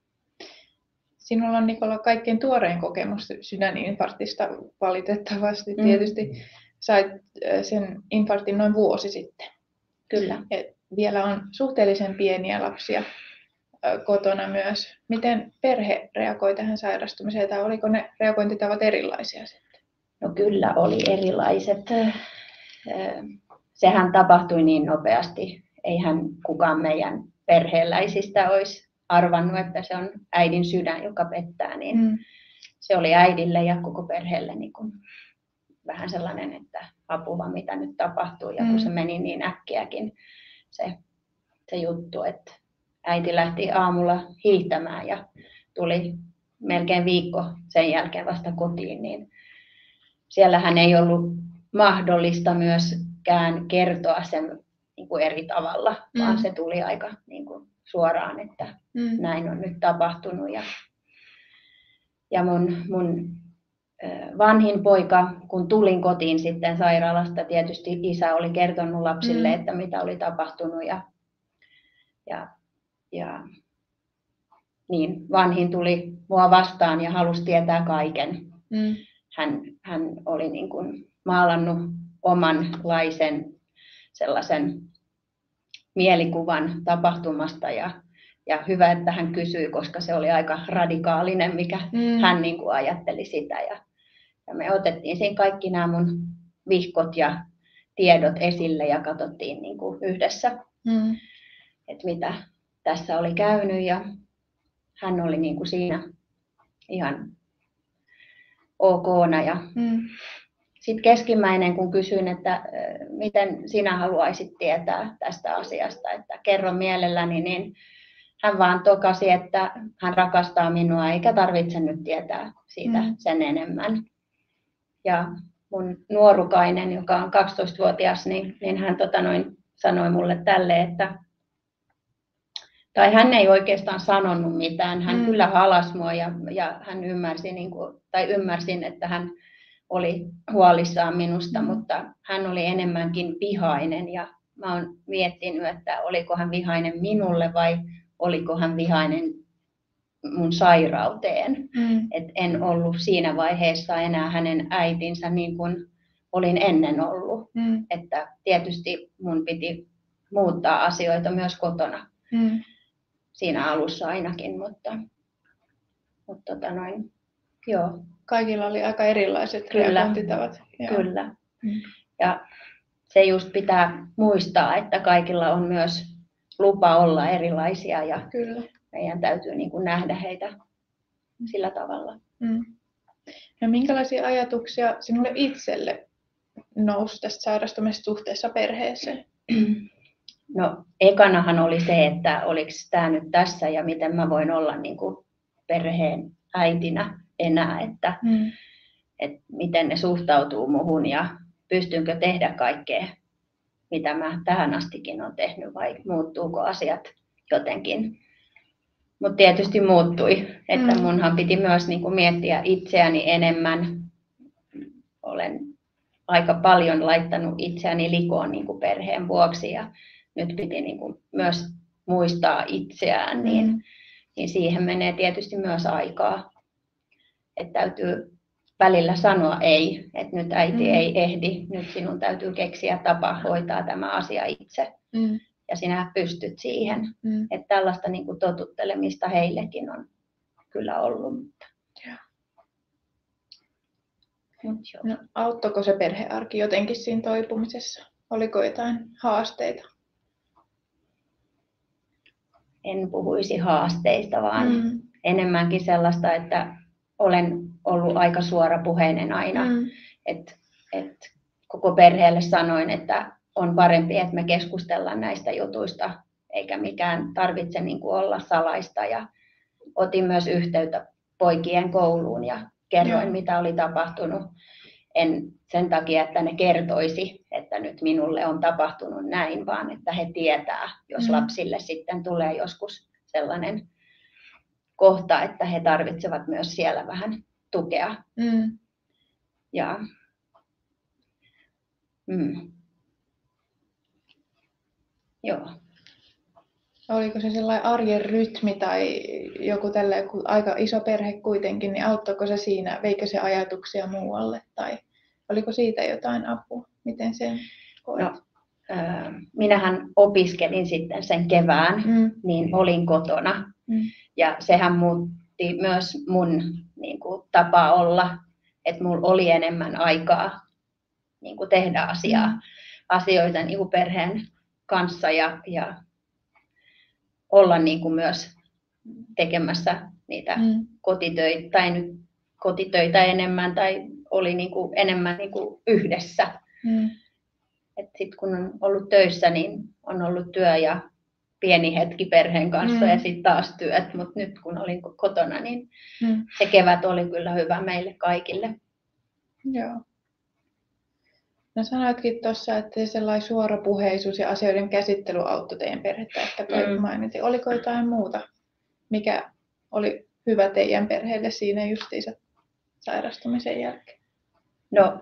Sinulla on, Nikola, kaikkein tuorein kokemus sydäninfarktista valitettavasti. Mm. Tietysti sait sen infarktin noin vuosi sitten. Kyllä. Ja vielä on suhteellisen pieniä lapsia kotona myös. Miten perhe reagoi tähän sairastumiseen, tai oliko ne reagointitavat erilaisia sitten? No kyllä oli erilaiset. Sehän tapahtui niin nopeasti. Eihän kukaan meidän perheelläisistä olisi arvannut, että se on äidin sydän, joka pettää, niin mm. se oli äidille ja koko perheelle niin kuin vähän sellainen, että apua, mitä nyt tapahtuu, ja mm. kun se meni niin äkkiäkin se, se juttu, että äiti lähti aamulla hiihtämään ja tuli melkein viikko sen jälkeen vasta kotiin, niin siellähän ei ollut mahdollista myöskään kertoa sen niin kuin eri tavalla, mm. vaan se tuli aika niin kuin suoraan, että mm. näin on nyt tapahtunut. Ja, ja mun, mun vanhin poika, kun tulin kotiin sitten sairaalasta, tietysti isä oli kertonut lapsille, mm. että mitä oli tapahtunut. Ja, ja, ja niin, vanhin tuli mua vastaan ja halusi tietää kaiken. Mm. Hän, hän oli niin kuin maalannut omanlaisen sellaisen mielikuvan tapahtumasta ja, ja hyvä, että hän kysyi, koska se oli aika radikaalinen, mikä mm. hän niin kuin ajatteli sitä. Ja, ja me otettiin siinä kaikki nämä mun vihkot ja tiedot esille ja katsottiin niin kuin yhdessä, mm. että mitä tässä oli käynyt, ja hän oli niin kuin siinä ihan okna. Ja mm. sitten keskimmäinen, kun kysyin, että miten sinä haluaisit tietää tästä asiasta, että kerro mielelläni, niin hän vaan tokasi, että hän rakastaa minua eikä tarvitse nyt tietää siitä mm. sen enemmän. Ja mun nuorukainen, joka on kaksitoistavuotias, niin, niin hän tota noin, sanoi mulle tälle, että tai hän ei oikeastaan sanonut mitään. Hän Mm. kyllä halasi mua ja, ja hän ymmärsi, niin kuin, tai ymmärsin, että hän oli huolissaan minusta, Mm. mutta hän oli enemmänkin vihainen ja mä oon miettinyt, että oliko hän vihainen minulle vai oliko hän vihainen mun sairauteen. Mm. Et en ollut siinä vaiheessa enää hänen äitinsä niin kuin olin ennen ollut. Mm. Että tietysti mun piti muuttaa asioita myös kotona. Mm. Siinä alussa ainakin, mutta, mutta tota noin, joo. Kaikilla oli aika erilaiset Kyllä. reagointitavat. Joo. Kyllä. Mm. Ja se just pitää muistaa, että kaikilla on myös lupa olla erilaisia ja Kyllä. meidän täytyy niin kuin nähdä heitä sillä tavalla. Mm. No, minkälaisia ajatuksia sinulle itselle nousi tästä sairastumisesta suhteessa perheeseen? No, ekanahan oli se, että oliko tämä nyt tässä ja miten mä voin olla niin kuin perheen äitinä enää, että, Mm. että miten ne suhtautuu muhun ja pystynkö tehdä kaikkea, mitä mä tähän astikin olen tehnyt vai muuttuuko asiat jotenkin. Mutta tietysti muuttui, että Mm. munhan piti myös niin kuin miettiä itseäni enemmän. Olen aika paljon laittanut itseäni likoon niin kuin perheen vuoksi ja nyt piti niin kuin myös muistaa itseään, niin, Mm. niin siihen menee tietysti myös aikaa. Että täytyy välillä sanoa ei, että nyt äiti Mm. ei ehdi, nyt sinun täytyy keksiä tapa hoitaa tämä asia itse. Mm. Ja sinä pystyt siihen. Mm. Että tällaista niin kuin totuttelemista heillekin on kyllä ollut. Mutta... Mut joo. No, auttoiko se perhearki jotenkin siinä toipumisessa? Oliko jotain haasteita? En puhuisi haasteista, vaan Mm. enemmänkin sellaista, että olen ollut aika suorapuheinen aina. Mm. Et, et koko perheelle sanoin, että on parempi, että me keskustellaan näistä jutuista, eikä mikään tarvitse niin kuin olla salaista. Ja otin myös yhteyttä poikien kouluun ja kerroin, Joo. mitä oli tapahtunut. En sen takia, että ne kertoisi, että nyt minulle on tapahtunut näin, vaan että he tietää, jos Mm. lapsille sitten tulee joskus sellainen kohta, että he tarvitsevat myös siellä vähän tukea. Mm. Ja, mm. Joo. Oliko se sellainen arjen rytmi tai joku tällainen, kun aika iso perhe kuitenkin, niin auttoiko se siinä, veikö se ajatuksia muualle tai oliko siitä jotain apua? Miten sen koet? No, äh, minähän opiskelin sitten sen kevään, Mm. niin olin kotona. Mm. Ja sehän muutti myös mun niin kuin, tapaa olla, että mulla oli enemmän aikaa niin kuin, tehdä asiaa, Mm. asioita niin kuin perheen kanssa ja, ja olla niin kuin, myös tekemässä niitä Mm. kotitöitä, tai nyt kotitöitä enemmän tai oli niin kuin, enemmän niin kuin, yhdessä. Mm. Sitten kun on ollut töissä, niin on ollut työ ja pieni hetki perheen kanssa Mm. ja sitten taas työt, mutta nyt kun olin kotona, niin Mm. se kevät oli kyllä hyvä meille kaikille. Joo. No sanoitkin tuossa, että sellainen suorapuheisuus ja asioiden käsittely auttoi teidän perhettä, että toi Mm. mainitin. Oliko jotain muuta, mikä oli hyvä teidän perheelle siinä justiinsa sairastumisen jälkeen? No,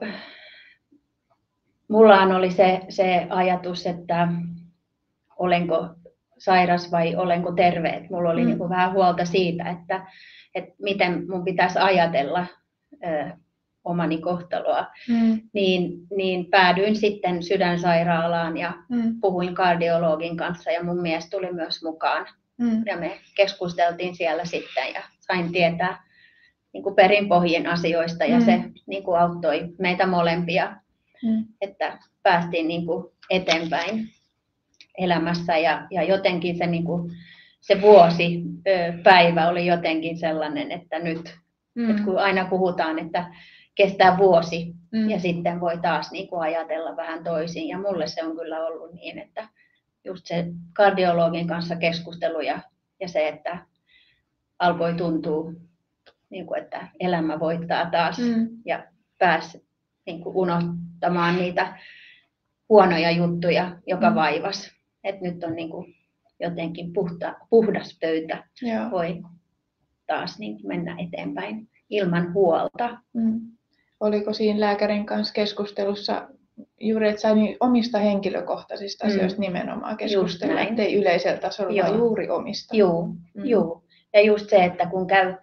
mullahan oli se, se ajatus, että olenko sairas vai olenko terve. Et mulla oli Mm. niin kuin vähän huolta siitä, että, että miten mun pitäisi ajatella ö, omani kohtaloa. Mm. Niin, niin päädyin sitten sydänsairaalaan ja Mm. puhuin kardiologin kanssa ja mun mies tuli myös mukaan. Mm. Ja me keskusteltiin siellä sitten ja sain tietää niin kuin perinpohjin asioista ja Mm. se niin kuin auttoi meitä molempia, Mm. että päästiin niin kuin eteenpäin elämässä ja, ja jotenkin se, niin kuin, se vuosi ö, päivä oli jotenkin sellainen, että nyt, Mm. että kun aina puhutaan, että kestää vuosi Mm. ja sitten voi taas niin kuin ajatella vähän toisin ja mulle se on kyllä ollut niin, että just se kardiologin kanssa keskustelu ja, ja se, että alkoi tuntua, niin kuin, että elämä voittaa taas Mm. ja pääsi niin kuin unohtamaan niitä huonoja juttuja, joka Mm. vaivasi. Et nyt on niin kuin jotenkin puhta, puhdas pöytä Joo. voi taas niin mennä eteenpäin ilman huolta. Mm. Oliko siinä lääkärin kanssa keskustelussa juuri, että sai niin omista henkilökohtaisista Mm. asioista nimenomaan keskustella, näin. ettei yleisellä tasolla, Joo. vaan juuri omista? Joo, Mm. joo. Ja just se, että kun käy,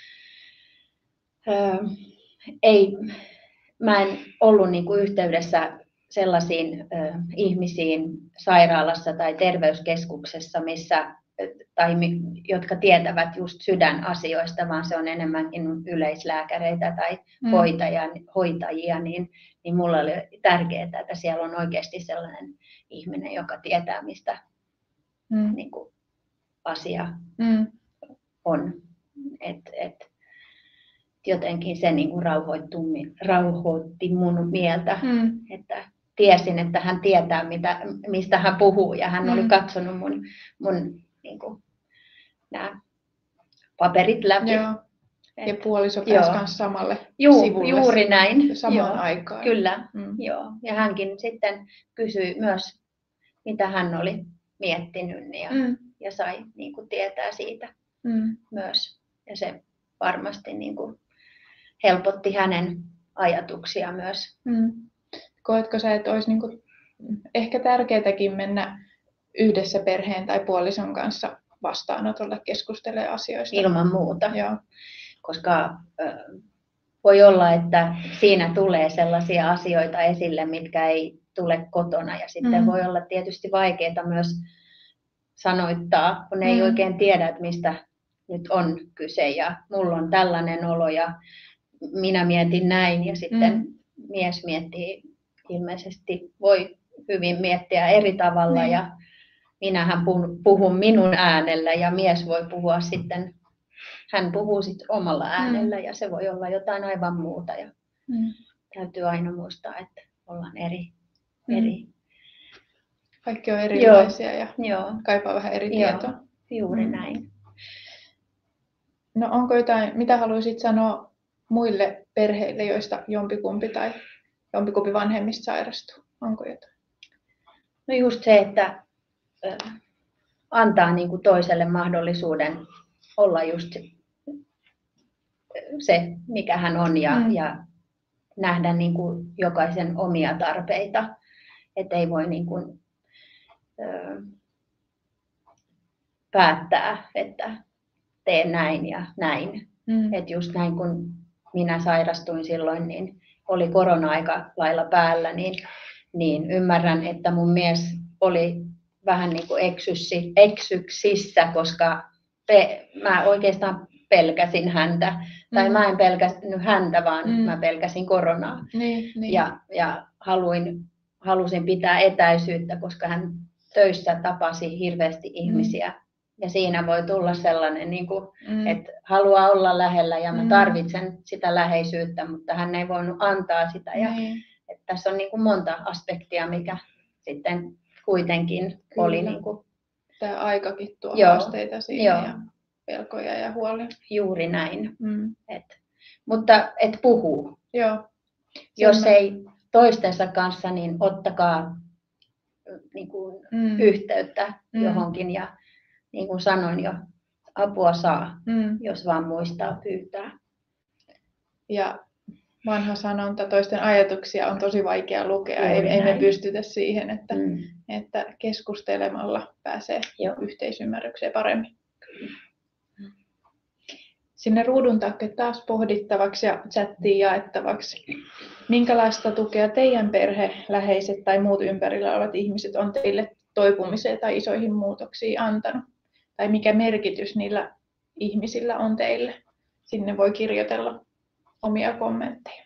ää, ei, mä en ollut niin kuin yhteydessä sellaisiin ää, ihmisiin sairaalassa tai terveyskeskuksessa, missä, tai jotka tietävät just sydänasioista, vaan se on enemmänkin yleislääkäreitä tai Mm. hoitaja, hoitajia, niin, niin mulla oli tärkeää, että siellä on oikeasti sellainen ihminen, joka tietää, mistä Mm. niin kuin, asia Mm. on. Et, et, jotenkin se niin kuin rauhoitti mun mieltä, Mm. että tiesin, että hän tietää, mitä, mistä hän puhuu, ja hän Mm. oli katsonut mun, mun niin kuin, nämä paperit läpi. Joo. Et, Ja puoliso pääsi kanssa samalle juu, sivulle juuri näin. samaan Joo, aikaan. Kyllä, Mm. joo. Ja hänkin sitten kysyi myös, mitä hän oli miettinyt, ja, Mm. ja sai niin kuin, tietää siitä Mm. myös. Ja se varmasti niin kuin, helpotti hänen ajatuksia myös. Mm. Koetko sä, että olisi niinku ehkä tärkeääkin mennä yhdessä perheen tai puolison kanssa vastaanotolle keskustelemaan asioista? Ilman muuta. Joo. Koska äh, voi olla, että siinä tulee sellaisia asioita esille, mitkä ei tule kotona. Ja sitten Mm. voi olla tietysti vaikeaa myös sanoittaa, kun ei Mm. oikein tiedä, että mistä nyt on kyse. Ja mulla on tällainen olo ja minä mietin näin. Ja sitten Mm. mies miettii, ilmeisesti voi hyvin miettiä eri tavalla. Niin. Ja minähän puhun minun äänellä ja mies voi puhua sitten, hän puhuu sitten omalla äänellä Mm. ja se voi olla jotain aivan muuta. Ja Mm. täytyy aina muistaa, että ollaan eri. Mm. eri. Kaikki on erilaisia. Joo. Ja Joo. kaipaa vähän eri Joo. tietoa. Juuri Mm. näin. No onko jotain, mitä haluaisit sanoa muille perheille, joista jompikumpi tai jompikumpi vanhemmista sairastuu? Onko jotain? No just se, että äh, antaa niin kuin toiselle mahdollisuuden olla just se, mikä hän on ja, Mm. ja nähdä niin kuin jokaisen omia tarpeita. Että ei voi niin kuin, ö, päättää, että teen näin ja näin. Mm. Että just näin kun minä sairastuin silloin, niin oli korona-aika lailla päällä, niin, niin ymmärrän, että mun mies oli vähän niin kuin eksyssi, eksyksissä, koska pe, mä oikeastaan pelkäsin häntä. Mm. Tai mä en pelkäsnyt häntä, vaan mm. mä pelkäsin koronaa. Niin, niin. Ja, ja haluin, halusin pitää etäisyyttä, koska hän töissä tapasi hirveästi ihmisiä. Mm. Ja siinä voi tulla sellainen, niin kuin, mm. että haluaa olla lähellä ja mä tarvitsen sitä läheisyyttä, mutta hän ei voinut antaa sitä. Ja, niin. että tässä on niin kuin monta aspektia, mikä sitten kuitenkin Kyllä. oli. Niin kuin, tämä aikakin tuo joo, haasteita siinä joo. ja pelkoja ja huolia. Juuri näin. Mm. Et, mutta et puhuu. Joo. Jos Sen ei toistensa kanssa, niin ottakaa niin kuin, mm. yhteyttä mm. johonkin. Ja niin kuin sanoin jo, apua saa, mm. jos vaan muistaa pyytää. Ja vanha sanonta, toisten ajatuksia on tosi vaikea lukea. Ei, ei me pystytä siihen, että, mm. että keskustelemalla pääsee Joo. yhteisymmärrykseen paremmin. Sinne ruudun takia taas pohdittavaksi ja chattiin jaettavaksi. Minkälaista tukea teidän perhe, läheiset tai muut ympärillä olevat ihmiset on teille toipumiseen tai isoihin muutoksiin antanut? Tai mikä merkitys niillä ihmisillä on teille? Sinne voi kirjoitella omia kommentteja.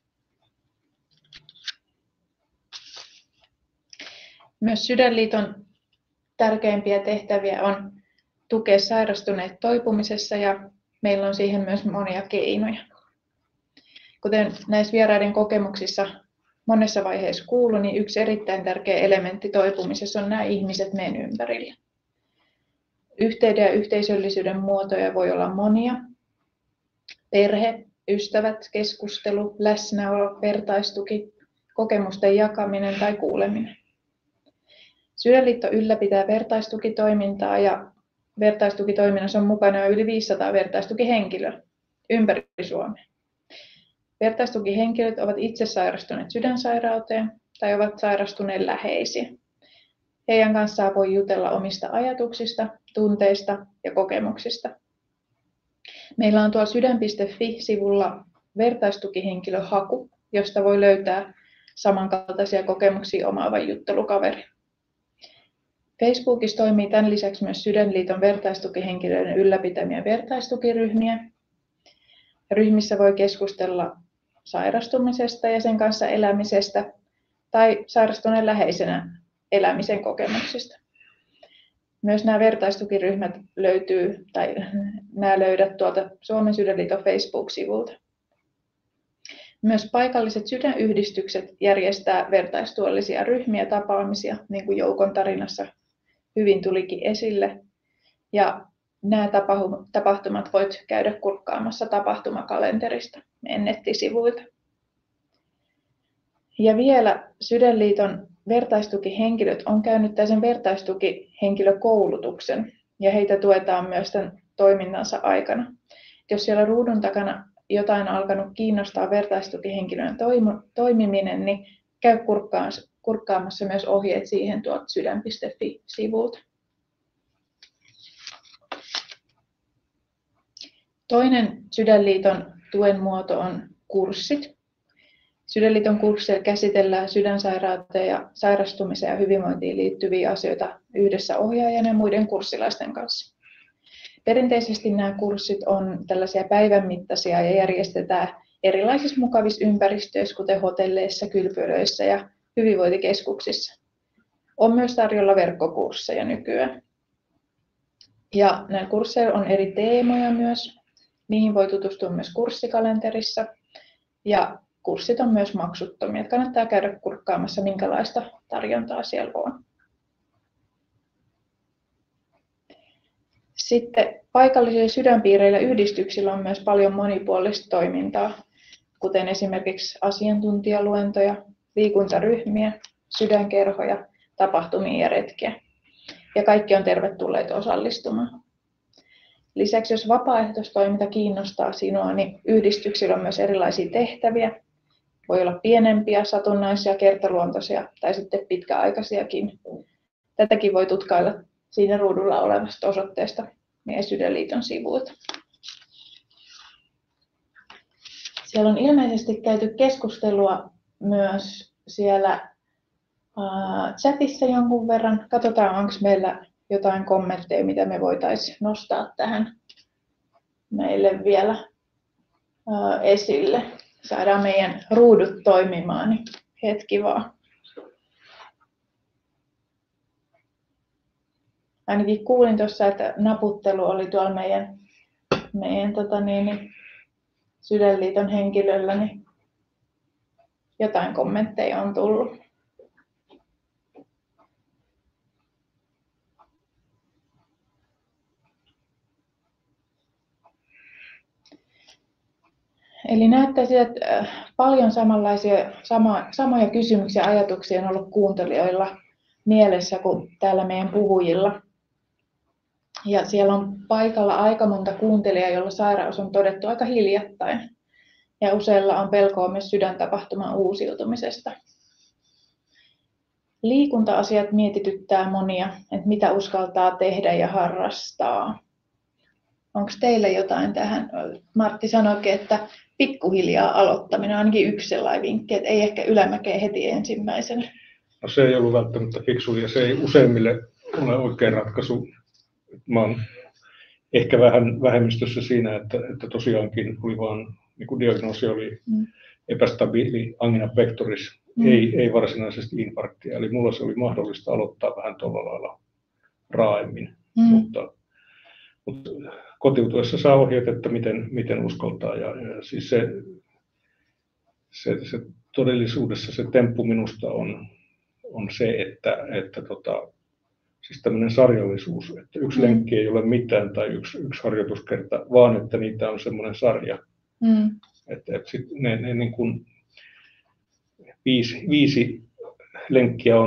Myös Sydänliiton tärkeimpiä tehtäviä on tukea sairastuneet toipumisessa ja meillä on siihen myös monia keinoja. Kuten näissä vieraiden kokemuksissa monessa vaiheessa kuului, niin yksi erittäin tärkeä elementti toipumisessa on nämä ihmiset meidän ympärillä. Yhteyden ja yhteisöllisyyden muotoja voi olla monia. Perhe, ystävät, keskustelu, läsnäolo, vertaistuki, kokemusten jakaminen tai kuuleminen. Sydänliitto ylläpitää vertaistukitoimintaa ja vertaistukitoiminnassa on mukana jo yli viisisataa vertaistukihenkilöä ympäri Suomea. Vertaistukihenkilöt ovat itse sairastuneet sydänsairauteen tai ovat sairastuneet läheisiä. Heidän kanssaan voi jutella omista ajatuksista, tunteista ja kokemuksista. Meillä on tuolla sydän piste fi-sivulla vertaistukihenkilöhaku, josta voi löytää samankaltaisia kokemuksia omaavan juttelukaveri. Facebookissa toimii tämän lisäksi myös Sydänliiton vertaistukihenkilöiden ylläpitämiä vertaistukiryhmiä. Ryhmissä voi keskustella sairastumisesta ja sen kanssa elämisestä tai sairastuneen läheisenä elämisen kokemuksista. Myös nämä vertaistukiryhmät löytyy, tai nämä löydät tuolta Suomen Sydänliiton Facebook-sivulta. Myös paikalliset sydänyhdistykset järjestää vertaistuellisia ryhmiä tapaamisia, niin kuin Joukon tarinassa hyvin tulikin esille. Ja nämä tapahtumat voit käydä kurkkaamassa tapahtumakalenterista meidän nettisivuilta. Ja vielä Sydänliiton vertaistukihenkilöt on käynyt tämän vertaistukihenkilökoulutuksen ja heitä tuetaan myös tämän toiminnansa aikana. Jos siellä ruudun takana jotain alkanut kiinnostaa vertaistukihenkilön toimiminen, niin käy kurkkaamassa myös ohjeet siihen tuolta sydän piste fi-sivulta. Toinen Sydänliiton tuen muoto on kurssit. Sydänliiton kursseilla käsitellään sydänsairauteen ja sairastumiseen ja hyvinvointiin liittyviä asioita yhdessä ohjaajan ja muiden kurssilaisten kanssa. Perinteisesti nämä kurssit on tällaisia päivän mittaisia ja järjestetään erilaisissa mukavissa ympäristöissä, kuten hotelleissa, kylpylöissä ja hyvinvointikeskuksissa. On myös tarjolla verkkokursseja nykyään. Ja näillä kursseilla on eri teemoja myös. Niihin voi tutustua myös kurssikalenterissa. Ja kurssit on myös maksuttomia. Kannattaa käydä kurkkaamassa, minkälaista tarjontaa siellä on. Sitten paikallisilla sydänpiireillä yhdistyksillä on myös paljon monipuolista toimintaa, kuten esimerkiksi asiantuntijaluentoja, liikuntaryhmiä, sydänkerhoja, tapahtumia ja retkiä. Ja kaikki on tervetulleita osallistumaan. Lisäksi jos vapaaehtoistoiminta kiinnostaa sinua, niin yhdistyksillä on myös erilaisia tehtäviä. Voi olla pienempiä, satunnaisia, kertaluontoisia tai sitten pitkäaikaisiakin. Tätäkin voi tutkailla siinä ruudulla olevasta osoitteesta meidän Sydänliiton sivuilta. Siellä on ilmeisesti käyty keskustelua myös siellä uh, chatissa jonkun verran. Katsotaan, onko meillä jotain kommentteja, mitä me voitaisiin nostaa tähän meille vielä uh, esille. Saadaan meidän ruudut toimimaan, niin hetki vaan. Ainakin kuulin tuossa, että naputtelu oli tuolla meidän, meidän tota niin, Sydänliiton henkilöllä, niin jotain kommentteja on tullut. Eli näyttäisi, että paljon samanlaisia, sama, samoja kysymyksiä ja ajatuksia on ollut kuuntelijoilla mielessä kuin täällä meidän puhujilla. Ja siellä on paikalla aika monta kuuntelijaa, jolla sairaus on todettu aika hiljattain. Ja useilla on pelkoa myös sydäntapahtuman uusiutumisesta. Liikunta-asiat mietityttää monia, että mitä uskaltaa tehdä ja harrastaa. Onko teillä jotain tähän? Martti sanoikin, että pikkuhiljaa aloittaminen on ainakin yksi sellainen vinkki, että ei ehkä ylämäkeä heti ensimmäisenä. No, se ei ollut välttämättä fiksu ja se ei useimmille ole oikea ratkaisu. Mä olen ehkä vähän vähemmistössä siinä, että, että tosiaankin oli vaan, niin kuin diagnoosi oli mm. epästabiili angina pectoris, mm. ei, ei varsinaisesti infarktia. Eli mulla se oli mahdollista aloittaa vähän tuolla lailla raaemmin, mm. mutta, mutta kotiutuessa saa ohjeet, että miten, miten uskaltaa. Ja, ja siis se, se, se todellisuudessa se temppu minusta on, on se, että, että tota, siis tämmöinen sarjallisuus, että yksi mm. lenkki ei ole mitään tai yksi, yksi harjoituskerta, vaan että niitä on semmoinen sarja. Mm. Että, että sit ne, ne niin kuin viisi, viisi lenkkiä on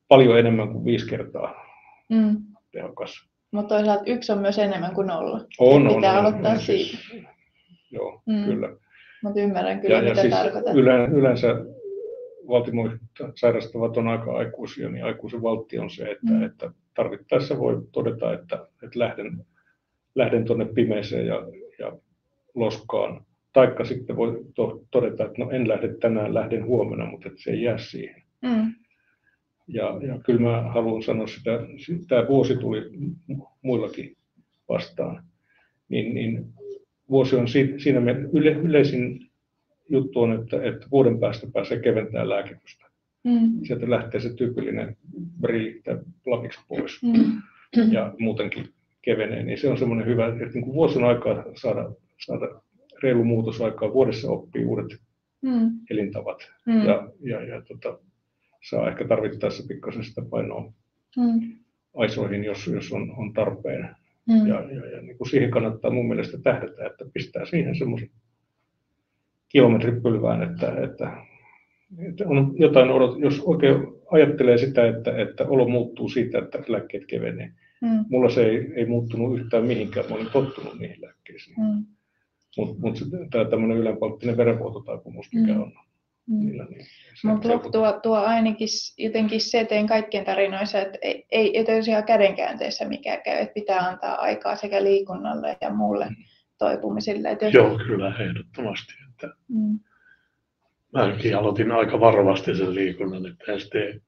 paljon enemmän kuin viisi kertaa mm. tehokas. Mutta toisaalta yksi on myös enemmän kuin nolla. On, pitää on, aloittaa on, siitä. Siis, joo, mm. kyllä. Mutta ymmärrän kyllä, ja, mitä ja siis tarkoitat. Yleensä valtimoita sairastavat on aika aikuisia, niin aikuisen valtti on se, että, mm. että tarvittaessa voi todeta, että, että lähden, lähden tuonne pimeeseen ja, ja loskaan. Taikka sitten voi to, todeta, että no en lähde tänään, lähden huomenna, mutta että se ei jää siihen. Mm. Ja, ja kyllä mä haluan sanoa sitä, tämä vuosi tuli muillakin vastaan, niin, niin vuosi on siinä yle, yleisin juttu on, että, että vuoden päästä pääsee keventämään lääkitystä. Mm. Sieltä lähtee se tyypillinen bri tai lapiksi pois mm. ja muutenkin kevenee. Niin se on semmoinen hyvä, että niin kuin vuosi on aikaa saada, saada reilu muutos aikaa. Vuodessa oppii uudet mm. elintavat mm. ja, ja, ja tota, saa ehkä tarvittaessa pikkasen sitä painoa mm. aisoihin, jos, jos on, on tarpeen. Mm. Ja, ja, ja niin kuin siihen kannattaa mun mielestä tähdätä, että pistää siihen semmoisen kilometripylvään, että, että, että on jotain odot, jos oikein ajattelee sitä, että, että olo muuttuu siitä, että lääkkeet kevenee. Mm. Mulla se ei, ei muuttunut yhtään mihinkään, mä olin tottunut niihin lääkkeisiin. Mm. Mutta mut tämä tämmöinen ylenpalttinen verenvuototaipumus, mikä mm. on mm. niillä, niin Mutta tuo, tuo ainakin jotenkin se eteen kaikkien tarinoissa, että ei, ei, ei tosiaan kädenkäänteessä mikään käy, että pitää antaa aikaa sekä liikunnalle ja muulle mm. toipumiselle. Jos... Joo, kyllä ehdottomasti. Että mm. Mäkin aloitin aika varovasti sen liikunnan, että en sitten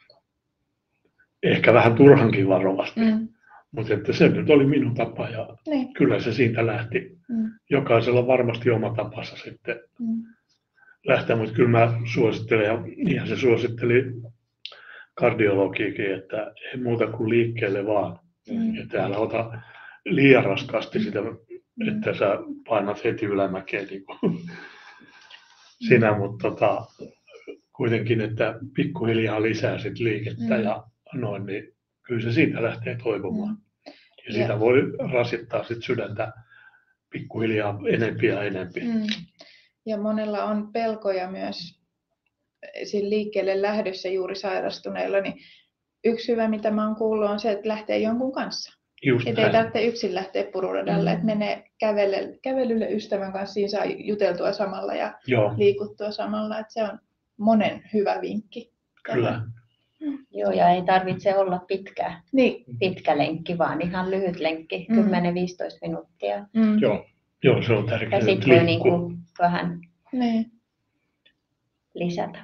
ehkä vähän turhankin varovasti. Mm. Mutta että se nyt oli minun tapa ja niin. Kyllä se siitä lähti. Mm. Jokaisella varmasti oma tapansa sitten mm. lähteä, mutta kyllä mä suosittelen, ja niinhän se suositteli kardiologiikin, että ei muuta kuin liikkeelle vaan. Mm. Että älä ota liian raskaasti sitä, mm. että sä painat heti ylämäkeen niin kuin sinä, mm. mutta tota, kuitenkin, että pikkuhiljaa lisää sit liikettä mm. ja noin, niin kyllä se siitä lähtee toipumaan. Mm. Ja siitä ja. voi rasittaa sit sydäntä pikkuhiljaa enempi ja enempi. Mm. Ja monella on pelkoja myös siinä liikkeelle lähdössä juuri sairastuneilla, niin yksi hyvä, mitä mä oon kuullut, on se, että lähtee jonkun kanssa. Että ei tarvitse yksin lähteä pururadalle, mm. että menee kävelle, kävelylle ystävän kanssa, siinä saa juteltua samalla ja Joo. liikuttua samalla, että se on monen hyvä vinkki. Kyllä. Mm. Joo, ja ei tarvitse olla pitkä, niin. pitkä lenkki, vaan ihan lyhyt lenkki, mm. kymmenen viisitoista minuuttia. Mm. Joo. Joo, se on tärkeää. Ja sitten voi niinku vähän niin. lisätä.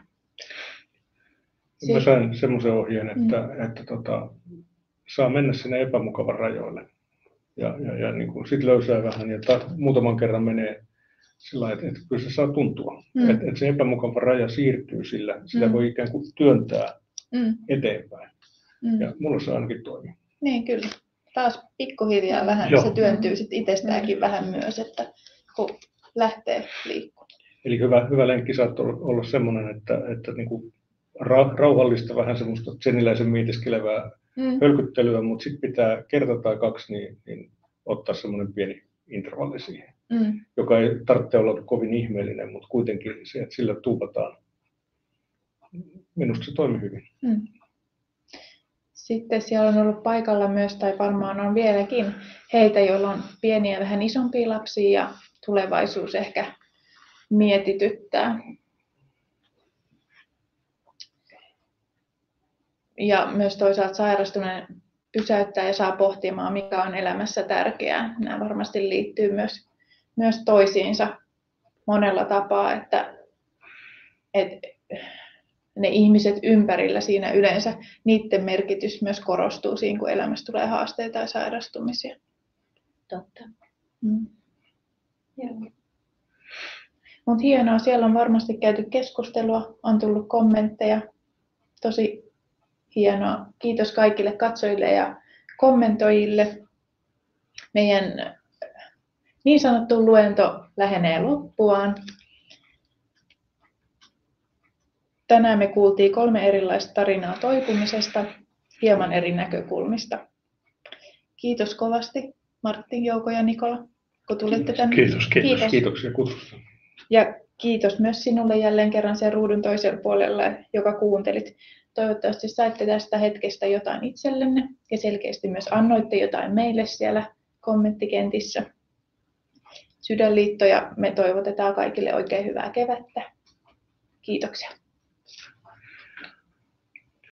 Mä sain semmoisen ohjeen, että, mm. että, että tota, saa mennä sinne epämukavan rajoille. Ja, ja, ja niin kuin sit löysää vähän ja ta, muutaman kerran menee sillä että, että kyllä se saa tuntua. Mm. Että, että se epämukava raja siirtyy sillä, sitä mm. voi ikään kuin työntää mm. eteenpäin. Mm. Ja mulla se ainakin toimii. Niin, kyllä. Taas pikkuhiljaa vähän Joo. se työntyy sit itsestäänkin mm. vähän myös, että kun lähtee liikkumaan. Eli hyvä, hyvä lenkki saattaa olla semmoinen, että, että niin kuin ra, rauhallista, vähän semmoista seniläisen mietiskelevää mm. hölkyttelyä, mutta sitten pitää kerta tai kaksi niin, niin ottaa semmoinen pieni intervalli siihen, mm. joka ei tarvitse olla kovin ihmeellinen, mutta kuitenkin se, että sillä tuupataan. Minusta se toimii hyvin. Mm. Sitten siellä on ollut paikalla myös, tai varmaan on vieläkin, heitä, joilla on pieniä vähän isompia lapsia ja tulevaisuus ehkä mietityttää. Ja myös toisaalta sairastuneen pysäyttää ja saa pohtimaan, mikä on elämässä tärkeää. Nämä varmasti liittyy myös, myös toisiinsa monella tapaa, että, että ne ihmiset ympärillä siinä yleensä, niiden merkitys myös korostuu siinä, kun elämässä tulee haasteita ja sairastumisia. Totta. Mm. Mutta hienoa, siellä on varmasti käyty keskustelua, on tullut kommentteja. Tosi hienoa. Kiitos kaikille katsojille ja kommentoijille. Meidän niin sanottu luento lähenee loppuaan. Tänään me kuultiin kolme erilaista tarinaa toipumisesta, hieman eri näkökulmista. Kiitos kovasti Martti, Jouko ja Nikola, kun tulitte tänne. Kiitos, kiitos. kiitos. Kiitoksia kutsusta. Ja kiitos myös sinulle jälleen kerran sen ruudun toisella puolella, joka kuuntelit. Toivottavasti saitte tästä hetkestä jotain itsellenne ja selkeästi myös annoitte jotain meille siellä kommenttikentissä. Sydänliitto ja me toivotetaan kaikille oikein hyvää kevättä. Kiitoksia.